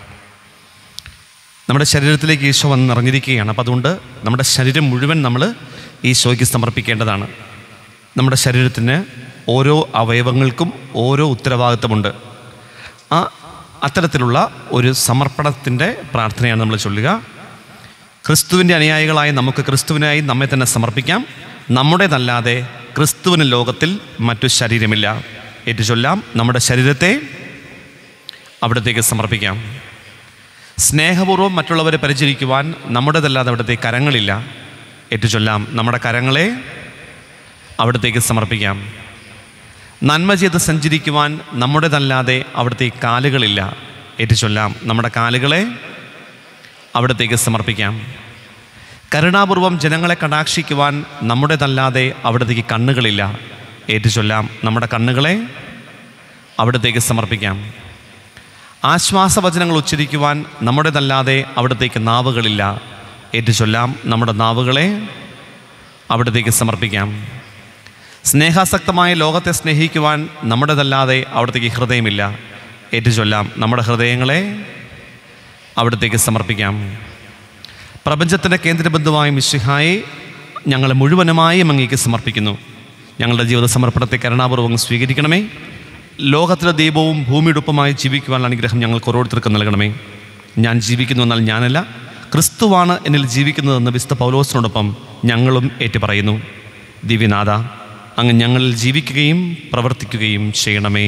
നമ്മുടെ ശരീരത്തിലേക്ക് ഈശോ വന്ന് നിറഞ്ഞിരിക്കുകയാണ്. അപ്പം അതുകൊണ്ട് നമ്മുടെ ശരീരം മുഴുവൻ നമ്മൾ ഈശോയ്ക്ക് സമർപ്പിക്കേണ്ടതാണ്. നമ്മുടെ ശരീരത്തിന് ഓരോ അവയവങ്ങൾക്കും ഓരോ ഉത്തരവാദിത്തമുണ്ട്. ആ അത്തരത്തിലുള്ള ഒരു സമർപ്പണത്തിൻ്റെ പ്രാർത്ഥനയാണ് നമ്മൾ ചൊല്ലുക. ക്രിസ്തുവിൻ്റെ അനുയായികളായി നമുക്ക് ക്രിസ്തുവിനായി നമ്മെ തന്നെ സമർപ്പിക്കാം. നമ്മുടേതല്ലാതെ ക്രിസ്തുവിന് ലോകത്തിൽ മറ്റു ശരീരമില്ല. ഏറ്റു ചൊല്ലാം. നമ്മുടെ ശരീരത്തെ അവിടത്തേക്ക് സമർപ്പിക്കാം. സ്നേഹപൂർവ്വം മറ്റുള്ളവരെ പരിചരിക്കുവാൻ നമ്മുടേതല്ലാതെ അവിടുത്തെ കരങ്ങളില്ല. ഏറ്റു ചൊല്ലാം. നമ്മുടെ കരങ്ങളെ അവിടത്തേക്ക് സമർപ്പിക്കാം. നന്മ ചെയ്ത് സഞ്ചരിക്കുവാൻ നമ്മുടേതല്ലാതെ അവിടുത്തെ കാലുകളില്ല. ഏറ്റു ചൊല്ലാം. നമ്മുടെ കാലുകളെ അവിടത്തേക്ക് സമർപ്പിക്കാം. കരുണാപൂർവം ജനങ്ങളെ കടാക്ഷിക്കുവാൻ നമ്മുടേതല്ലാതെ അവിടത്തേക്ക് കണ്ണുകളില്ല. ഏറ്റു ചൊല്ലാം. നമ്മുടെ കണ്ണുകളെ അവിടത്തേക്ക് സമർപ്പിക്കാം. ആശ്വാസവചനങ്ങൾ ഉച്ചരിക്കുവാൻ നമ്മുടേതല്ലാതെ അവിടത്തേക്ക് നാവുകളില്ല. ഏറ്റു ചൊല്ലാം. നമ്മുടെ നാവുകളെ അവിടത്തേക്ക് സമർപ്പിക്കാം. സ്നേഹാസക്തമായ ലോകത്തെ സ്നേഹിക്കുവാൻ നമ്മുടേതല്ലാതെ അവിടത്തേക്ക് ഹൃദയമില്ല. ഏറ്റു ചൊല്ലാം. നമ്മുടെ ഹൃദയങ്ങളെ അവിടത്തേക്ക് സമർപ്പിക്കാം. പ്രപഞ്ചത്തിൻ്റെ കേന്ദ്രബിന്ദുവായ മിശിഹായെ ഞങ്ങളെ മുഴുവനുമായും അങ്ങേക്ക് സമർപ്പിക്കുന്നു. ഞങ്ങളുടെ ജീവിത സമർപ്പണത്തെ കരുണാപൂർവ്വം സ്വീകരിക്കണമേ. ലോകത്തിലെ ദൈവവും ഭൂമിയുടുപ്പമായി ജീവിക്കുവാനുള്ള അനുഗ്രഹം ഞങ്ങൾക്ക് ഓരോരുത്തർക്കും നൽകണമേ. ഞാൻ ജീവിക്കുന്നു എന്നാൽ ഞാനല്ല, ക്രിസ്തുവാണ് എന്നിൽ ജീവിക്കുന്നതെന്ന് വിശുദ്ധ പൗലോസിനോടൊപ്പം ഞങ്ങളും ഏറ്റുപറയുന്നു. ദിവ്യനാഥ, അങ്ങ് ഞങ്ങളിൽ ജീവിക്കുകയും പ്രവർത്തിക്കുകയും ചെയ്യണമേ.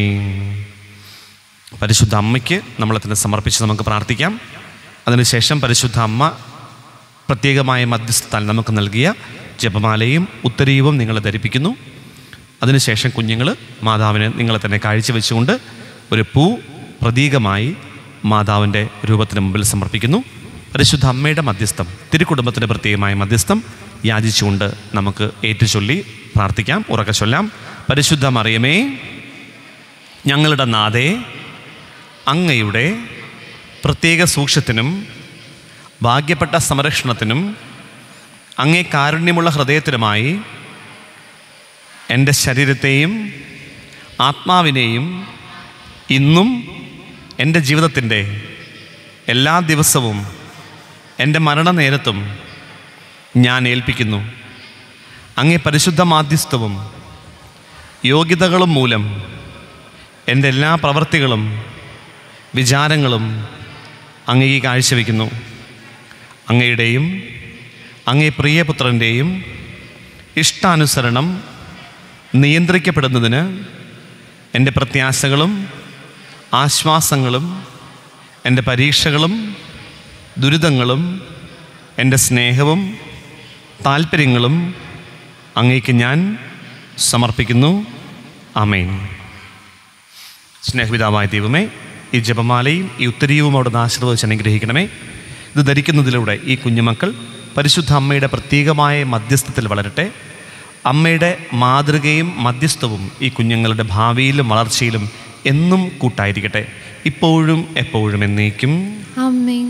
പരിശുദ്ധ അമ്മയ്ക്ക് നമ്മളെ തന്നെ സമർപ്പിച്ച് നമുക്ക് പ്രാർത്ഥിക്കാം. അതിനുശേഷം പരിശുദ്ധ അമ്മ പ്രത്യേകമായ മധ്യസ്ഥത്താൽ നമുക്ക് നൽകിയ ജപമാലയും ഉത്തരീയവും നിങ്ങളെ ധരിപ്പിക്കുന്നു. അതിനുശേഷം കുഞ്ഞുങ്ങൾ മാതാവിനെ നിങ്ങളെ തന്നെ കാഴ്ചവെച്ചുകൊണ്ട് ഒരു പൂ പ്രതീകമായി മാതാവിൻ്റെ രൂപത്തിന് മുമ്പിൽ സമർപ്പിക്കുന്നു. പരിശുദ്ധ അമ്മയുടെ മധ്യസ്ഥം, തിരുക്കുടുംബത്തിൻ്റെ പ്രത്യേകമായ മധ്യസ്ഥം യാചിച്ചുകൊണ്ട് നമുക്ക് ഏറ്റുചൊല്ലി പ്രാർത്ഥിക്കാം. ഉറക്കെ ചൊല്ലാം. പരിശുദ്ധ മറിയമേ, ഞങ്ങളുടെ നാഥേ, അങ്ങയുടെ പ്രത്യേക സൂക്ഷ്യത്തിനും ഭാഗ്യപ്പെട്ട സംരക്ഷണത്തിനും അങ്ങേ കാരുണ്യമുള്ള ഹൃദയത്തിനുമായി എൻ്റെ ശരീരത്തെയും ആത്മാവിനെയും ഇന്നും എൻ്റെ ജീവിതത്തിൻ്റെ എല്ലാ ദിവസവും എൻ്റെ മരണനേരത്തും ഞാൻ ഏൽപ്പിക്കുന്നു. അങ്ങേ പരിശുദ്ധ മാധ്യസ്ഥവും യോഗ്യതകളും മൂലം എൻ്റെ എല്ലാ പ്രവൃത്തികളും വിചാരങ്ങളും അങ്ങേക്ക് കാഴ്ചവെക്കുന്നു. അങ്ങയുടെയും അങ്ങേ പ്രിയപുത്രൻ്റെയും ഇഷ്ടാനുസരണം നിയന്ത്രിക്കപ്പെടുന്നതിന് എൻ്റെ പ്രത്യാശകളും ആശ്വാസങ്ങളും എൻ്റെ പരീക്ഷകളും ദുരിതങ്ങളും എൻ്റെ സ്നേഹവും താല്പര്യങ്ങളും അങ്ങേക്ക് ഞാൻ സമർപ്പിക്കുന്നു. ആമേൻ. സ്നേഹപിതാവായ ദൈവമേ, ഈ ജപമാലയും ഈ ഉത്തരീയവും അവിടുന്ന് ആശീർവദിച്ച് അനുഗ്രഹിക്കണമേ. ഇത് ധരിക്കുന്നതിലൂടെ ഈ കുഞ്ഞുമക്കൾ പരിശുദ്ധ അമ്മയുടെ പ്രത്യേകമായ മധ്യസ്ഥത്തിൽ വളരട്ടെ. അമ്മയുടെ മാതൃകയും മധ്യസ്ഥവും ഈ കുഞ്ഞുങ്ങളുടെ ഭാവിയിലും വളർച്ചയിലും എന്നും കൂട്ടായിരിക്കട്ടെ, ഇപ്പോഴും എപ്പോഴും എന്നേക്കും. ആമേൻ.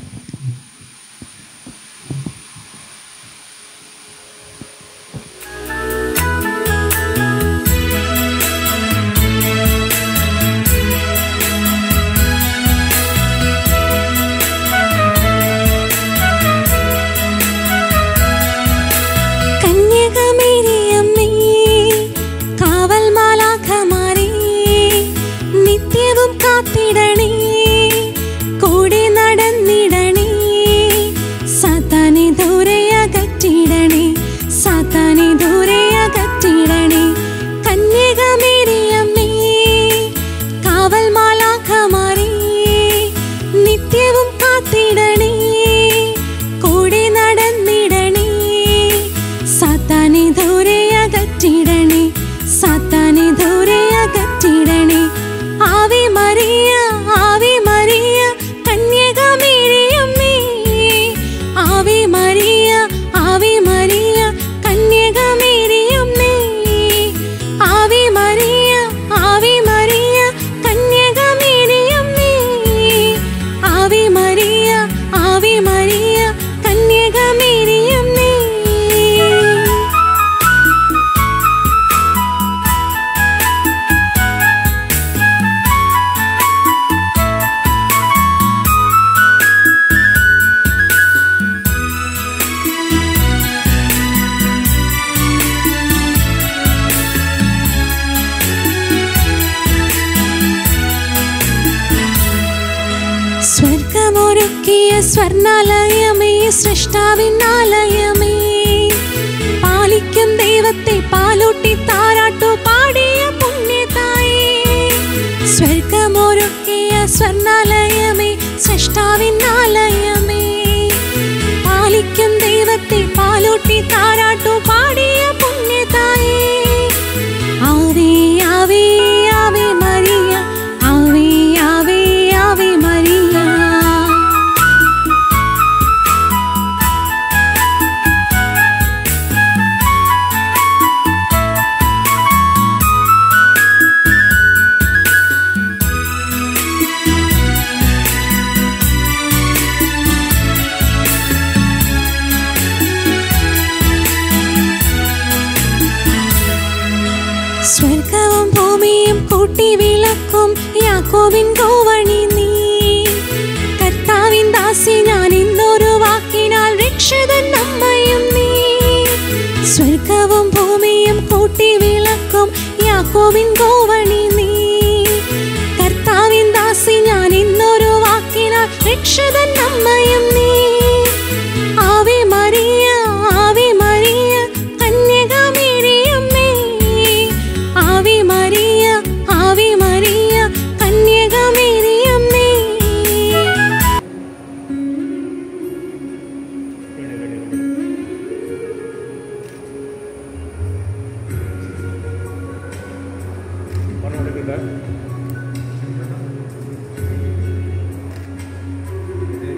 സ്വർണാലയമേ, സൃഷ്ടാവിനാലയമേ, പാലിക്കും ദൈവത്തെ പാലൂട്ടി താരാട്ടു പാടിയ പുണ്യതായേ. സ്വർഗമൊരുക്കിയ സ്വർണാലയമേ, സൃഷ്ടാവിനാലയമേ, പാലിക്കും ദൈവത്തെ പാലൂട്ടി താരാട്ടു പാടിയ പുണ്യതായേ. ആവേ ആവേ ആവേ മരിയ, ആവേ ആവേ ആവേ മരിയ. സ്വർഗവും ഭൂമിയും കൂട്ടി വിളക്കും യാക്കോബിൻ ഗോവണി നീ. കർത്താവിൻ ദാസി ഞാൻ ഇന്നൊരു വാക്കിനാൽ രക്ഷിതൻ അമ്മയും നീ. സ്വർഗവും ഭൂമിയും കൂട്ടി വിളക്കും യാക്കോബിൻ ഗോവണി നീ. കർത്താവിൻ ദാസി ഞാൻ ഇന്നൊരു വാക്കിനാൽ രക്ഷിതൻ അമ്മയും നീ. ആവേ മരിയ, ആവേ മരിയ, കന്യക മേരിയമ്മേ. ആവേ മരിയ, ആവേ മരിയ, കന്യക മേരിയമ്മേ. ും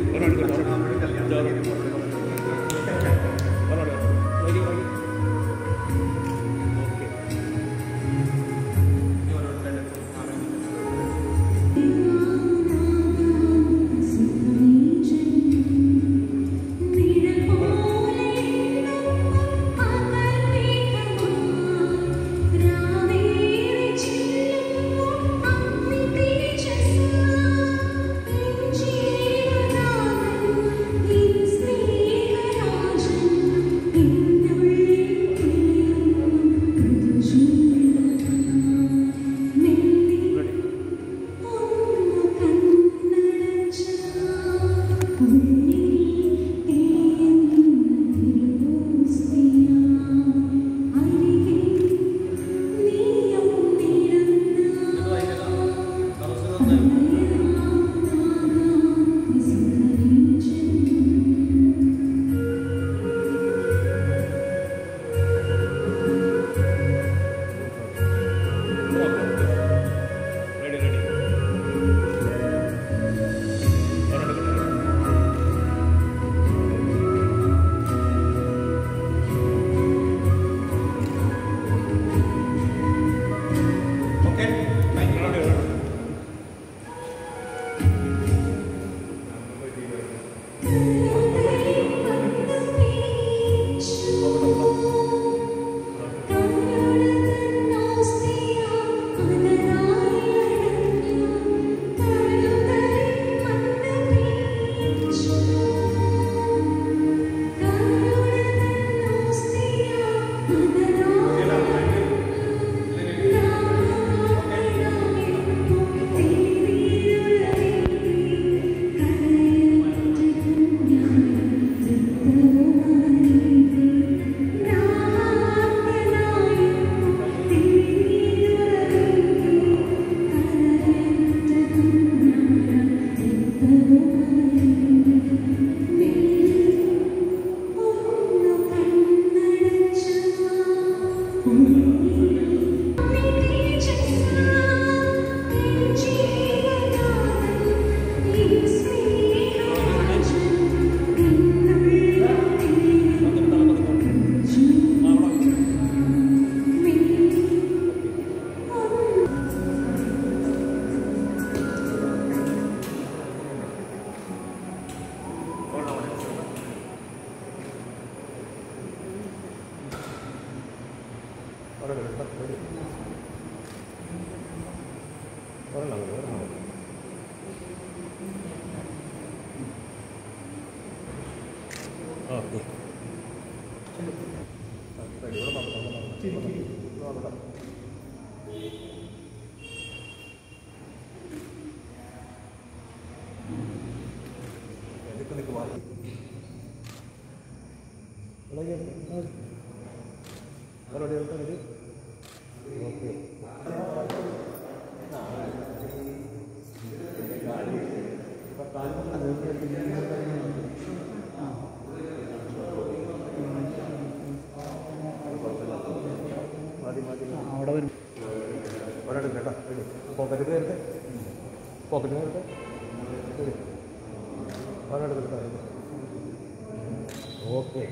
അവിടെ വരും. പോക്കറ്റ് കയറട്ടെ, പോക്കറ്റ് കയറട്ടെ, ഓക്കെ.